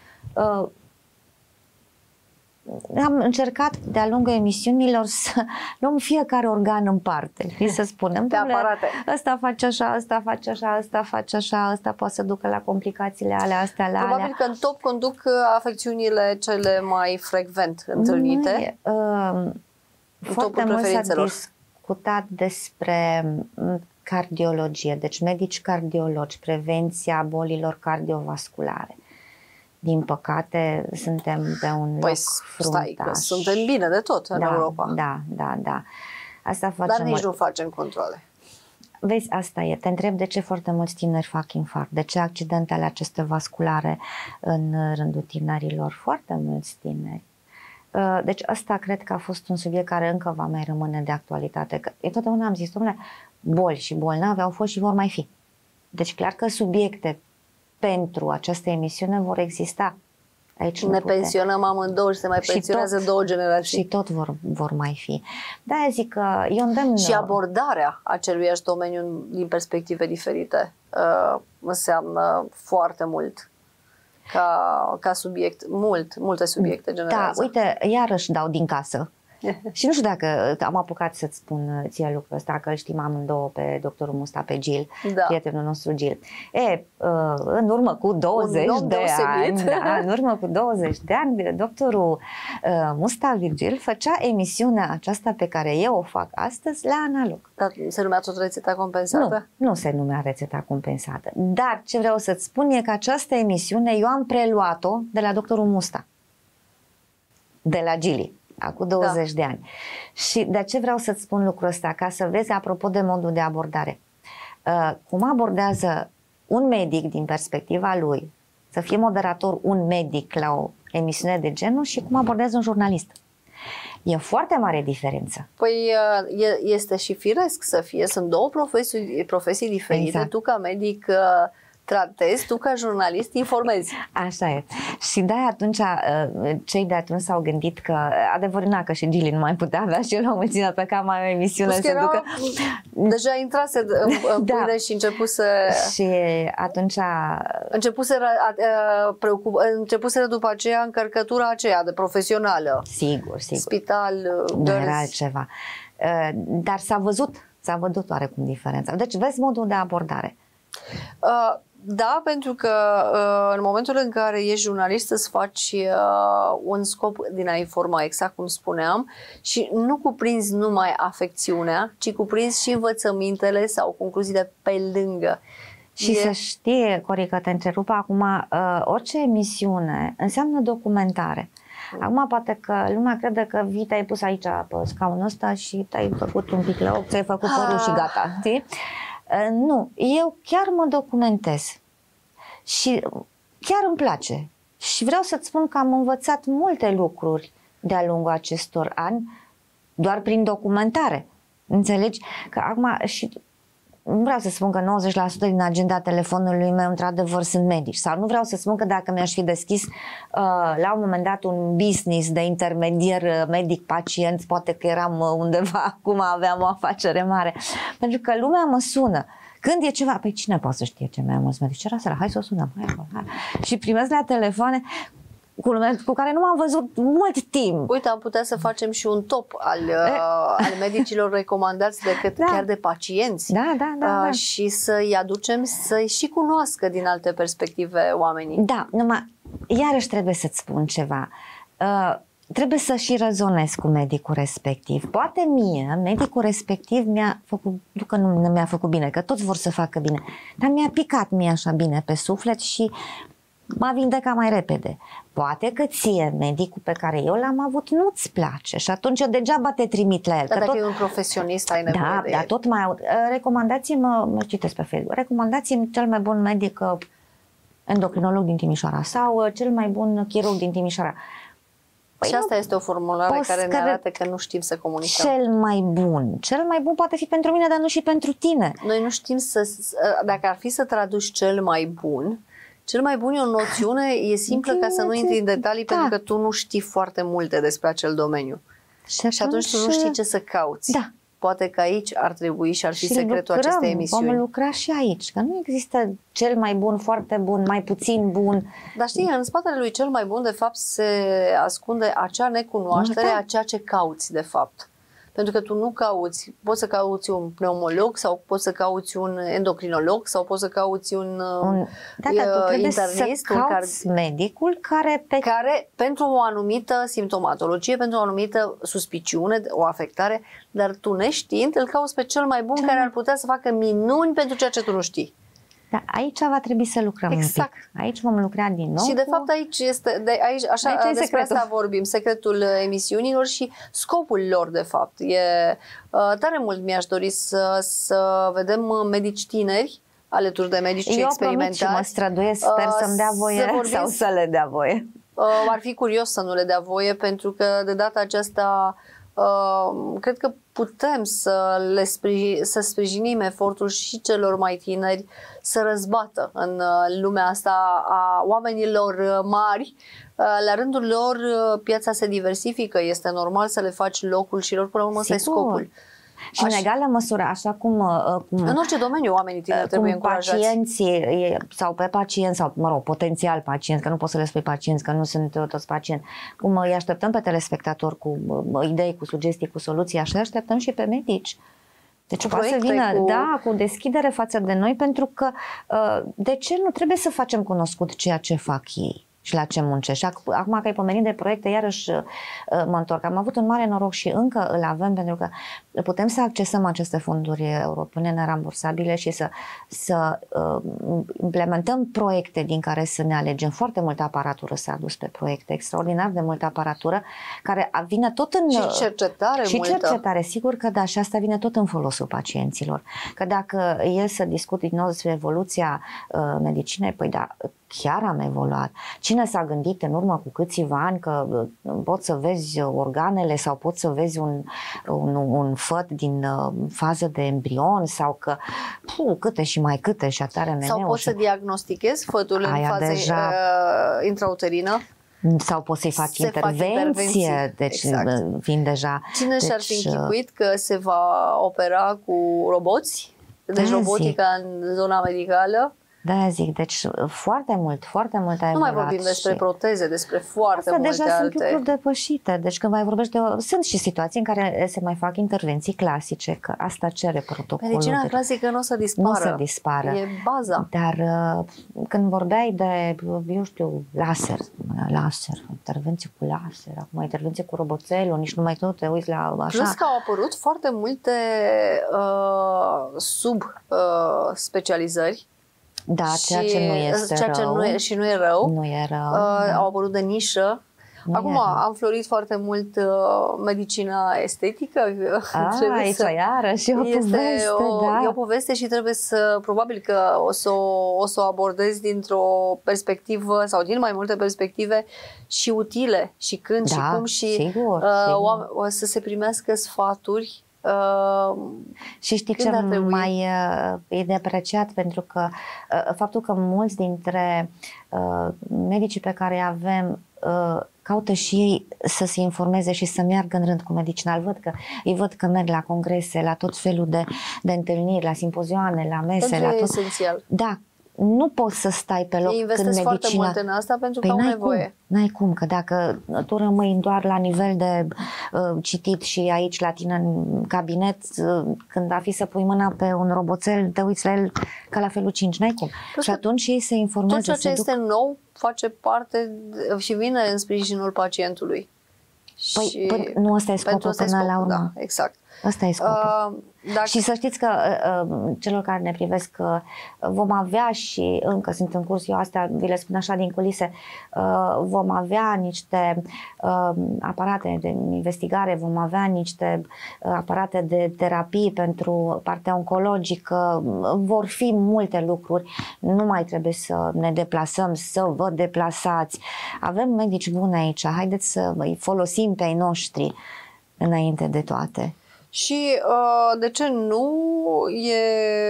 Am încercat de-a lungul emisiunilor să luăm fiecare organ în parte și să spunem, pe aparate. Ăsta face așa, ăsta face așa, ăsta face așa, ăsta poate să ducă la complicațiile astea, la Probabil alea. că în top conduc afecțiunile cele mai frecvent întâlnite. Foarte mult s-a discutat despre cardiologie, deci medici cardiologi, prevenția bolilor cardiovasculare. Din păcate, suntem pe un loc fruntaș. Suntem bine de tot în Europa. Da. Asta facem. Dar nici nu facem controle. Vezi, asta e. Te întreb de ce foarte mulți tineri fac infarct, de ce accidentele acestea vasculare în rândul tinerilor. Foarte mulți tineri. Deci ăsta cred că a fost un subiect care încă va mai rămâne de actualitate. Că eu totdeauna am zis, dom'le, boli și bolnavi au fost și vor mai fi. Deci clar că subiecte pentru această emisiune vor exista. Aici ne pensionăm amândouă și se mai pensionează două generații. Și tot vor mai fi. De-aia zic că eu îndemn... Și abordarea aceluiași domeniu din perspective diferite înseamnă foarte mult ca subiect. Multe subiecte generează. Da, uite, iarăși dau din casă. Și nu știu dacă am apucat să-ți spun ție lucrul ăsta, că îl știm amândouă pe doctorul Musta, pe Gil, prietenul nostru Gil. În urmă cu 20 de ani, în urmă cu 20 de ani, doctorul Musta Virgil făcea emisiunea aceasta pe care eu o fac astăzi la analog. Dar se numea tot rețeta compensată? Nu se numea rețeta compensată. Dar ce vreau să-ți spun e că această emisiune eu am preluat-o de la doctorul Musta, de la Gili. Acum 20 de ani. Și de ce vreau să-ți spun lucrul ăsta? Ca să vezi, apropo de modul de abordare. Cum abordează un medic din perspectiva lui, să fie moderator un medic la o emisiune de genul și cum abordează un jurnalist. E foarte mare diferență. Păi este și firesc să fie. Sunt două profesii diferite. Exact. Tu ca medic tratezi, tu ca jurnalist informezi. Așa e. Și de-aia atunci cei de atunci s-au gândit că adevărul că și Gili nu mai putea avea și el o mulțime pe cam mai o emisiune să ducă. Deja intrase în pâine și Și atunci începuseră după aceea încărcătura aceea de profesională. Sigur. Spital, nu era altceva. Dar s-a văzut oarecum diferența. Deci vezi modul de abordare. Da, pentru că în momentul în care ești jurnalist îți faci un scop din a informa, exact cum spuneam, și nu cuprinzi numai afecțiunea, ci cuprinzi și învățămintele sau concluziile pe lângă. Și să știe, Cori, că te întrerup acum, orice emisiune înseamnă documentare. Acum poate că lumea crede că vii, te-ai pus aici pe scaunul ăsta și te-ai făcut un pic la ochi, ți-ai făcut părul și gata. Știi? Nu, eu chiar mă documentez și chiar îmi place. Și vreau să-ți spun că am învățat multe lucruri de-a lungul acestor ani doar prin documentare. Înțelegi? Că acum și nu vreau să spun că 90% din agenda telefonului meu într-adevăr sunt medici, sau nu vreau să spun că dacă mi-aș fi deschis la un moment dat un business de intermediar medic-pacient, poate că eram undeva, acum aveam o afacere mare, pentru că lumea mă sună. Când e ceva, păi cine poate să știe ce mai mulți medici? Hai să o sunăm. Hai. Și primesc la telefoane cu care nu m-am văzut mult timp. Uite, am putea să facem și un top al medicilor recomandați chiar de pacienți. Da. Și să-i aducem să-i și cunoască din alte perspective oamenii. Da, numai iarăși trebuie să-ți spun ceva. Trebuie să și rezonez cu medicul respectiv. Poate mie, medicul respectiv mi-a făcut, nu că nu mi-a făcut bine, că toți vor să facă bine, dar mi-a picat mie așa bine pe suflet și m-a vindecat mai repede. Poate că ție, medicul pe care eu l-am avut, nu-ți place și atunci eu degeaba te trimit la el. Dar dacă e un profesionist, ai nevoie de el. Tot mai aud. Mă citesc pe Facebook, recomandați-mi cel mai bun medic endocrinolog din Timișoara sau cel mai bun chirurg din Timișoara. Păi și asta este o formulare care ne arată că nu știm să comunicăm. Cel mai bun poate fi pentru mine, dar nu și pentru tine. Noi nu știm dacă ar fi să traduci cel mai bun, cel mai bun e o noțiune, e simplă ca să nu intri în detalii, pentru că tu nu știi foarte multe despre acel domeniu. Și atunci tu nu știi ce să cauți. Da. Poate că aici ar trebui și ar fi secretul acestei emisiuni. Vom lucra și aici, că nu există cel mai bun, foarte bun, mai puțin bun. Dar știi, în spatele lui cel mai bun, de fapt, se ascunde acea necunoaștere a ceea ce cauți, de fapt. Pentru că tu nu cauți, poți să cauți un pneumolog sau poți să cauți un endocrinolog sau poți să cauți un internist, să cauți medicul care pentru o anumită simptomatologie, pentru o anumită suspiciune, o afectare, dar tu neștiind îl cauți pe cel mai bun care ar putea să facă minuni pentru ceea ce tu nu știi. Da, aici va trebui să lucrăm un pic. Aici vom lucra din nou. Și de fapt aici este, despre asta vorbim, secretul emisiunilor și scopul lor de fapt. Tare mult mi-aș dori să vedem medici tineri alături de medici experimentați. Eu promit și mă străduiesc, sper să-mi dea voie sau să le dea voie. Ar fi curios să nu le dea voie, pentru că de data aceasta cred că putem să sprijinim efortul și celor mai tineri să răzbată în lumea asta a oamenilor mari. La rândul lor, piața se diversifică, este normal să le faci locul și lor, până la urmă, ăsta e scopul. Și în egală măsură, așa cum în orice domeniu oamenii tineri trebuie încurajați. Pacienții sau pe pacienți sau, potențial pacienți, că nu poți să le spui pacienți, că nu sunt toți pacienți, cum îi așteptăm pe telespectatori cu idei, cu sugestii, cu soluții, așa așteptăm și pe medici. Deci poate să vină cu deschidere față de noi, pentru că de ce nu trebuie să facem cunoscut ceea ce fac ei și la ce muncești. Acum că ai pomenit de proiecte, iarăși mă întorc. Am avut un mare noroc și încă îl avem, pentru că putem să accesăm aceste fonduri europene nerambursabile și să implementăm proiecte din care să ne alegem. Foarte multă aparatură s-a adus pe proiecte, extraordinar de multă aparatură, care vine tot în... Și cercetare și multă. Cercetare, sigur că da, și asta vine tot în folosul pacienților. Că dacă e să discut din nou despre evoluția medicinei, păi da, chiar am evoluat. Cine s-a gândit în urmă cu câțiva ani că poți să vezi organele sau poți să vezi un făt din fază de embrion sau că câte și mai câte și atare meneu. Sau poți să diagnostichezi fătul în fază intrauterină? Sau poți să-i faci intervenție, deci fiind deja... Cine și-ar fi închipuit că se va opera cu roboți? Deci robotica în zona medicală? De-aia zic, deci foarte mult a evoluat. Nu mai vorbim despre proteze, despre foarte multe deja alte. Sunt lucruri depășite. Deci când mai vorbești sunt și situații în care se mai fac intervenții clasice, că asta cere protocolul. Medicina clasică nu o să dispară. Nu o să dispară. E baza. Dar când vorbeai de, eu știu, laser, intervenție cu laser, acum intervenție cu roboțelul, nici nu mai tot te uiți la așa. Plus că au apărut foarte multe specializări. Da, ceea ce nu este rău. Și nu e rău. Nu e rău. Au apărut de nișă. Acum am florit foarte mult medicina estetică. Aici iarăși e o poveste și trebuie să, probabil că o să o abordez dintr-o perspectivă sau din mai multe perspective și utile și când și cum și sigur. O să se primească sfaturi. Și știi ce mai e de apreciat, pentru că faptul că mulți dintre medicii pe care îi avem caută și ei să se informeze și să meargă în rând cu medicinal. Îi văd că merg la congrese, la tot felul de întâlniri, la simpozioane, la mese. La tot. Esențial. Da. Nu poți să stai pe loc. Ei investesc foarte mult în asta pentru că au nevoie. N-ai cum, că dacă tu rămâi doar la nivel de citit și aici la tine în cabinet, când va fi să pui mâna pe un roboțel, te uiți la el ca la felul 5, n-ai cum. Și atunci ei se informează. Tot ceea ce este nou face parte și vine în sprijinul pacientului. Păi, nu ăsta e scopul până la urmă. Da, exact. Ăsta e scopul. Și să știți că celor care ne privesc, vom avea și încă sunt în curs, eu astea vi le spun așa din culise, vom avea niște aparate de investigare, vom avea niște aparate de terapii pentru partea oncologică, vor fi multe lucruri, nu mai trebuie să ne deplasăm, să vă deplasați. Avem medici buni aici, haideți să îi folosim pe ai noștri înainte de toate. Și de ce nu e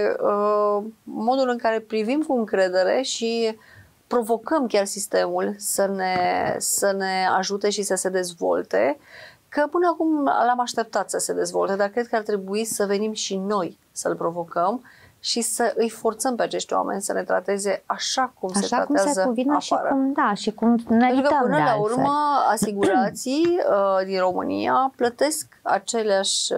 modul în care privim cu încredere și provocăm chiar sistemul să ne ajute și să se dezvolte, că până acum l-am așteptat să se dezvolte, dar cred că ar trebui să venim și noi să-l provocăm și să îi forțăm pe acești oameni să ne trateze așa cum se tratează cuvine afară. Și cum merităm. Pentru că până la urmă asigurații din România plătesc aceleași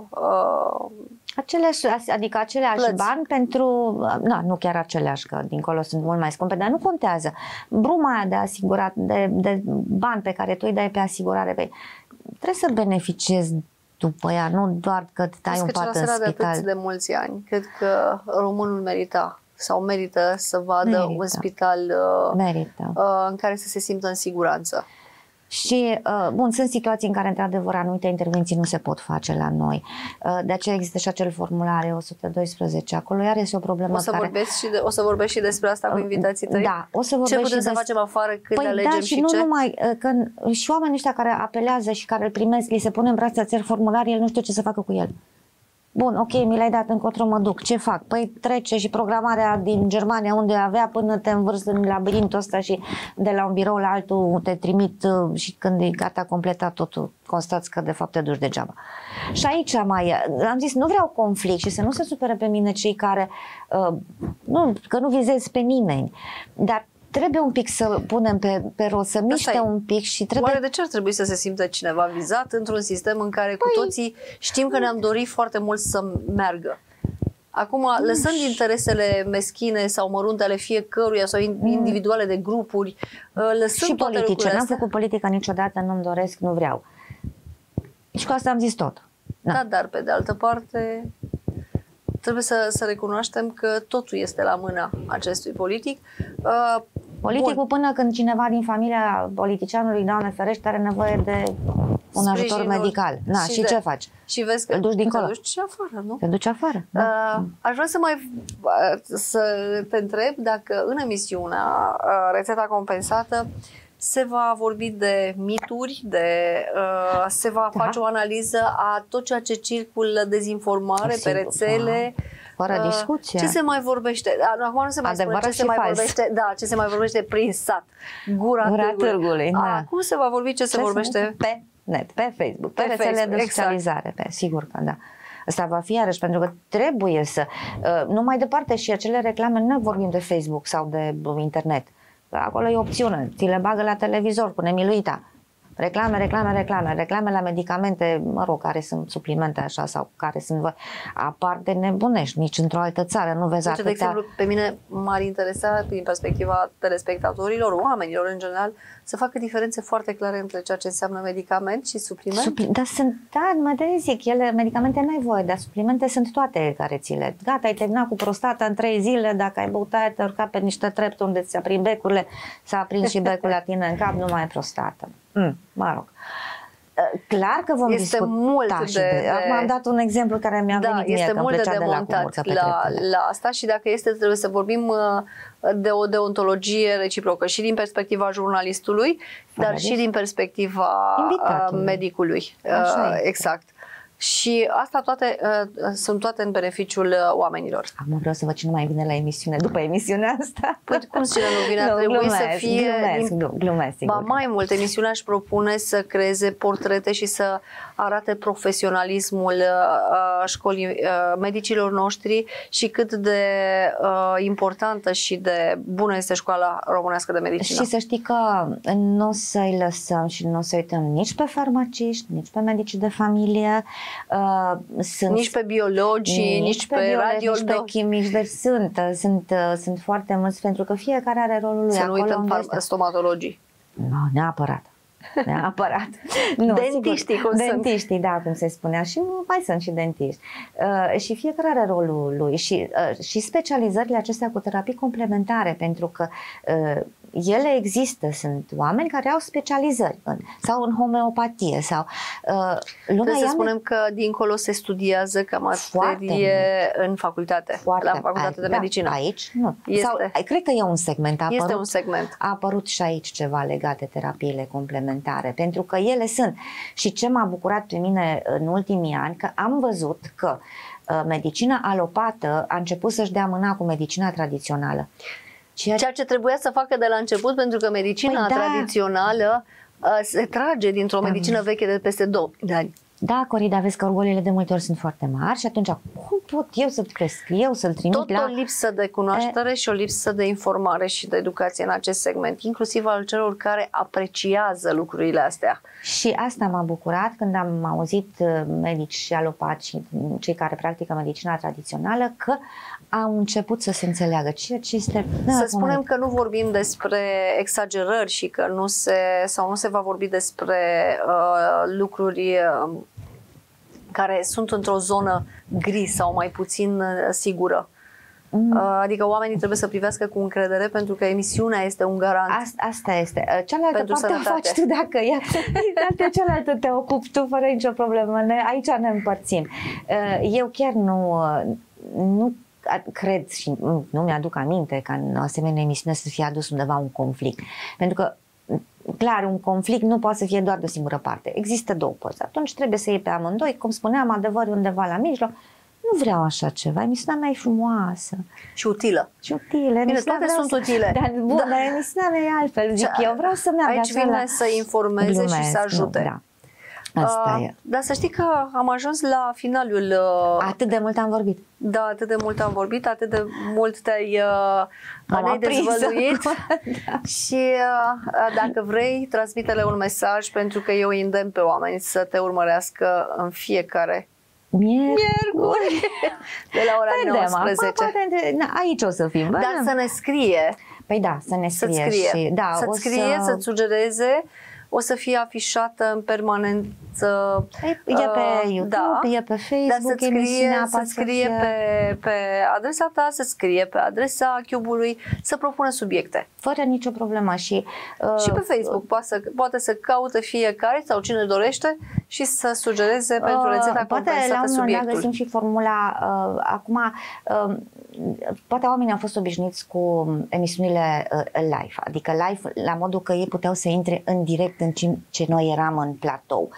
plăți. Bani pentru, nu chiar aceleași, că dincolo sunt mult mai scumpe, dar nu contează. Bruma aia de asigurat, de bani pe care tu îi dai pe asigurare, trebuie să beneficiezi după ea, nu doar că îți dai un pat în spital. De atât de mulți ani, cred că românul merită să vadă un spital în care să se simtă în siguranță. Și, bun, sunt situații în care, într-adevăr, anumite intervenții nu se pot face la noi. De aceea există și acel formular 112. Acolo iar este o problemă o să vorbești și despre asta cu invitații tăi? Da, o să vorbesc. Ce putem să facem afară, când alegem și nu ce? Numai, că și oamenii ăștia care apelează și care îl primesc, li se pune în brațe țări formular, el nu știu ce să facă cu el. Bun, ok, mi l-ai dat, încotro mă duc. Ce fac? Păi trece și programarea din Germania, unde avea, până te învârți în labirintul ăsta și de la un birou la altul te trimit și când e gata completat totul, constați că de fapt te duci degeaba. Și aici am zis, nu vreau conflict și să nu se supere pe mine cei care, că nu vizez pe nimeni, dar trebuie un pic să punem pe rost, să miște un pic și trebuie... Oare de ce ar trebui să se simtă cineva vizat într-un sistem în care cu toții știm că ne-am dorit foarte mult să meargă? Acum, lăsând interesele meschine sau mărunte ale fiecăruia sau individuale de grupuri, lăsând și toate politice. N-am făcut politică niciodată, nu-mi doresc, nu vreau. Și cu asta am zis tot. Da, dar pe de altă parte... Trebuie să recunoaștem că totul este la mâna acestui politic. Politicul, până când cineva din familia politicianului, Doamne ferește, are nevoie de un ajutor medical. Și ce faci? Și vezi că îl duci dincolo. Te duci afară, nu? Te duci afară. Aș vrea să te întreb dacă în emisiunea Rețeta Compensată se va vorbi de mituri, se va face o analiză a tot ceea ce circulă, dezinformare pe rețele. Fără discuție. Ce se mai vorbește? Acum nu se mai spune ce se mai vorbește. Da, ce se mai vorbește prin sat. Gura târgului. Acum se va vorbi ce se vorbește pe net, pe Facebook, pe rețele de socializare. Sigur că da. Asta va fi iarăși, pentru că trebuie să... Nu mai departe și acele reclame, nu vorbim de Facebook sau de internet. Acolo e opțiune, ți le bagă la televizor cu nemiluita. Reclame la medicamente, mă rog, care sunt suplimente așa sau care sunt, apar de nebunești, nici într-o altă țară, nu vezi atâtea... De exemplu, pe mine m-ar interesa, din perspectiva telespectatorilor, oamenilor în general, să facă diferențe foarte clare între ceea ce înseamnă medicament și supliment. Dar sunt, da, mă zic, medicamente n-ai voie, dar suplimente sunt toate care ți le... Gata, ai terminat cu prostata în 3 zile, dacă ai băut aia, te urca pe niște trepte unde ți-a prins becurile, s-a aprins și becul la tine în cap, nu mai ai prostată. Mă rog. Clar că vom discuta mult Acum am dat un exemplu care mi-a venit mie, este că mult plăcea de demontat la asta și dacă este, trebuie să vorbim de o deontologie reciprocă și din perspectiva jurnalistului, dar și din perspectiva medicului. Exact. Și asta toate sunt toate în beneficiul oamenilor. Acum vreau să văd ce nu mai vine la emisiune după emisiunea asta. Păi cum cine nu vine? Ar trebui să fie... Glumesc, sigur. Ba mai mult, emisiunea își propune să creeze portrete și să arate profesionalismul școlii medicilor noștri și cât de importantă și de bună este școala românească de medicină. Și să știi că nu o să-i lăsăm și nu o să uităm nici pe farmaciști, nici pe medici de familie, nici pe biologii, nici pe radiologi, nici pe chimici, deci sunt foarte mulți, pentru că fiecare are rolul lui. Să nu uităm stomatologii. Nu, neapărat. Nu, dentiștii, sigur, dentiștii, da, cum se spunea, și mai sunt și dentiști. Și fiecare are rolul lui și specializările acestea cu terapii complementare, pentru că ele există, sunt oameni care au specializări sau în homeopatie sau lumea să spunem că dincolo se studiază ca materie în facultate, la facultatea de medicină. Aici nu. Sau, cred că e un segment apărut. Este un segment. A apărut și aici ceva legat de terapiile complementare, pentru că ele sunt. Și ce m-a bucurat pe mine în ultimii ani, că am văzut că medicina alopată a început să-și dea mâna cu medicina tradițională. Ceea ce trebuia să facă de la început, pentru că medicina tradițională se trage dintr-o medicină veche de peste 2 de ani. Da, Corida, vezi că orgolile de multe ori sunt foarte mari și atunci cum pot eu să prescriu, să-l trimit tot o lipsă de cunoaștere și o lipsă de informare și de educație în acest segment, inclusiv al celor care apreciază lucrurile astea. Și asta m-a bucurat când am auzit medici și alopați și cei care practică medicina tradițională că au început să se înțeleagă ceea ce este... Să spunem că nu vorbim despre exagerări și că nu se va vorbi despre lucruri care sunt într-o zonă gri sau mai puțin sigură. Adică oamenii trebuie să privească cu încredere, pentru că emisiunea este un garant. Asta este. Cealaltă parte o faci tu dacă de cealaltă te ocupi tu fără nicio problemă. Aici ne împărțim. Eu chiar nu cred și nu mi-aduc aminte ca în o asemenea emisiune să fie adus undeva un conflict. Pentru că clar, un conflict nu poate să fie doar de o singură parte. Există două părți. Atunci trebuie să iei pe amândoi. Cum spuneam, adevărul undeva la mijloc. Nu vreau așa ceva. Emisiunea mea e frumoasă. Și utilă. Și utile. Bine, toate sunt utile. Dar emisiunea mea e altfel. Zic, eu vreau să meargă aici vine să informeze și să ajute. Da. Asta e. Dar să știi că am ajuns la finalul... Atât de mult am vorbit. Da, atât de mult am vorbit, atât de mult te-ai dezvăluit. Da. Și dacă vrei, transmite-le un mesaj, pentru că eu îi îndemn pe oameni să te urmărească în fiecare miercuri de la ora 19. Aici o să fim. Dar să ne scrie. Păi da, să ne scrie. Să-ți scrie, să-ți sugereze. O să fie afișată în permanență. E pe YouTube, e pe Facebook, să scrie pe adresa ta, să scrie pe adresa Cube-ului, să propună subiecte. Fără nicio problemă. Și pe Facebook poate să caute fiecare sau cine dorește și să sugereze pentru rețeta compensată subiectul. Găsim și formula. Acum, poate oamenii au fost obișnuiți cu emisiunile live, adică live la modul că ei puteau să intre în direct în ce noi eram în platou.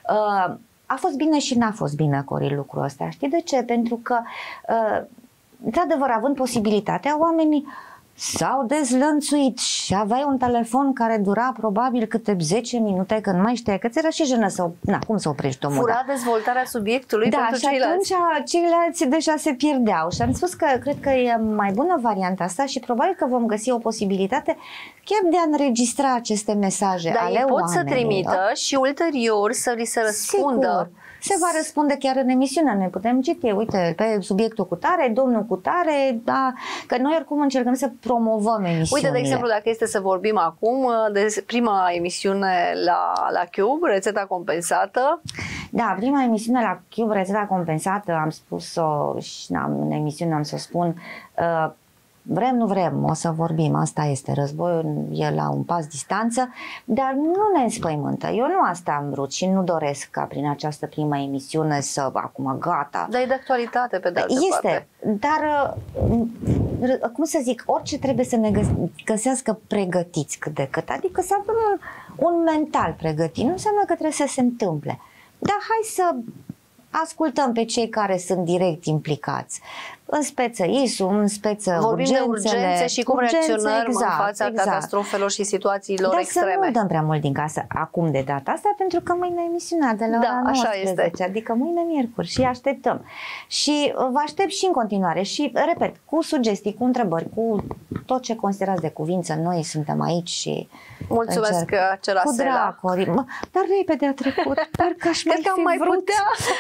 A fost bine și n-a fost bine, Cori, lucrul ăsta. Știi de ce? Pentru că într-adevăr, având posibilitatea, oamenii s-au dezlănțuit și aveai un telefon care dura probabil câte 10 minute, că nu mai știai, că ți era și jenă să, cum să oprești omul. Fura dezvoltarea subiectului pentru și ceilalți. Atunci ceilalți deja se pierdeau și am spus că cred că e mai bună varianta asta și probabil că vom găsi o posibilitate chiar de a înregistra aceste mesaje ale oamenilor. Dar ei pot să trimită și ulterior să li se răspundă. Sigur. Se va răspunde chiar în emisiune, ne putem citi, uite, pe subiectul cu tare, domnul cu tare, da, că noi oricum încercăm să promovăm emisiunile. Uite, de exemplu, dacă este să vorbim acum de prima emisiune la Cube, rețeta compensată. Da, prima emisiune la Cube, rețeta compensată, am spus-o și în emisiune am să spun, vrem, nu vrem, o să vorbim, asta este, războiul e la un pas distanță, dar nu ne înspăimântă. Eu nu asta am vrut și nu doresc ca prin această primă emisiune să, acum, gata. Dar e de actualitate, pe de altă parte. Dar, cum să zic, orice trebuie să ne găsească pregătiți cât de cât, adică să avem un mental pregătit, nu înseamnă că trebuie să se întâmple. Dar hai să ascultăm pe cei care sunt direct implicați. În speță ISU, în speță vorbim de urgențe și cum reacționăm în fața catastrofelor și situațiilor extreme. Dar să nu dăm prea mult din casă acum de data asta, pentru că mâine emisiunea de la ora 19, adică mâine miercuri și așteptăm. Și vă aștept și în continuare și, repet, cu sugestii, cu întrebări, cu tot ce considerați de cuvință, noi suntem aici și mulțumesc, Cerasela. Cu dracuri. Dar repede a trecut. Parcă aș mai fi vrut.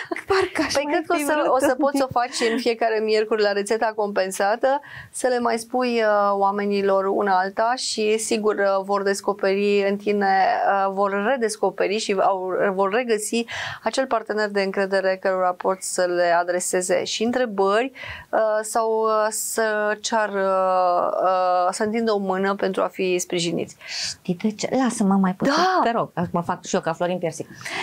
Păi cred că o să poți să o faci în fiecare miercuri la rețeta compensată, să le mai spui oamenilor una alta și sigur vor descoperi în tine, vor redescoperi și vor regăsi acel partener de încredere cărora poți să le adreseze și întrebări sau să ceară, să întindă o mână pentru a fi sprijiniți. Știi de ce? Lasă-mă mai puțin, te rog, mă fac și eu ca Florin Piersic.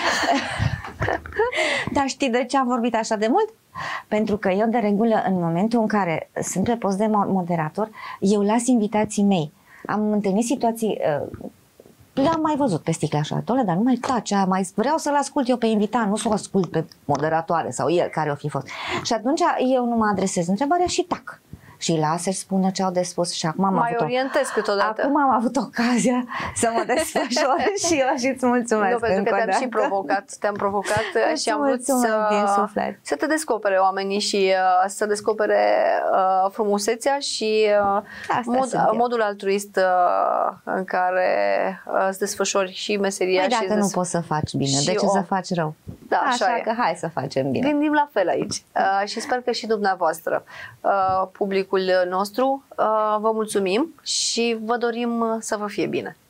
Dar știi de ce am vorbit așa de mult? Pentru că eu, de regulă, în momentul în care sunt pe post de moderator, eu las invitații mei. Am întâlnit situații, le-am mai văzut pe sticla așa, dar nu mai tace, mai vreau să-l ascult eu pe invitat, nu să o ascult pe moderatoare sau el care o fi fost. Și atunci eu nu mă adresez întrebarea și tac. Și las să-și spună ce au de spus și acum acum am avut ocazia să mă desfășor și eu și îți mulțumesc. Pentru că te-am provocat și am vrut să te descopere oamenii și să descopere frumusețea și modul altruist în care îți desfășori și meseria. Păi dacă nu poți să faci bine, de ce să faci rău? Da, așa că hai să facem bine. Gândim la fel aici și sper că și dumneavoastră, publicul nostru, vă mulțumim și vă dorim să vă fie bine.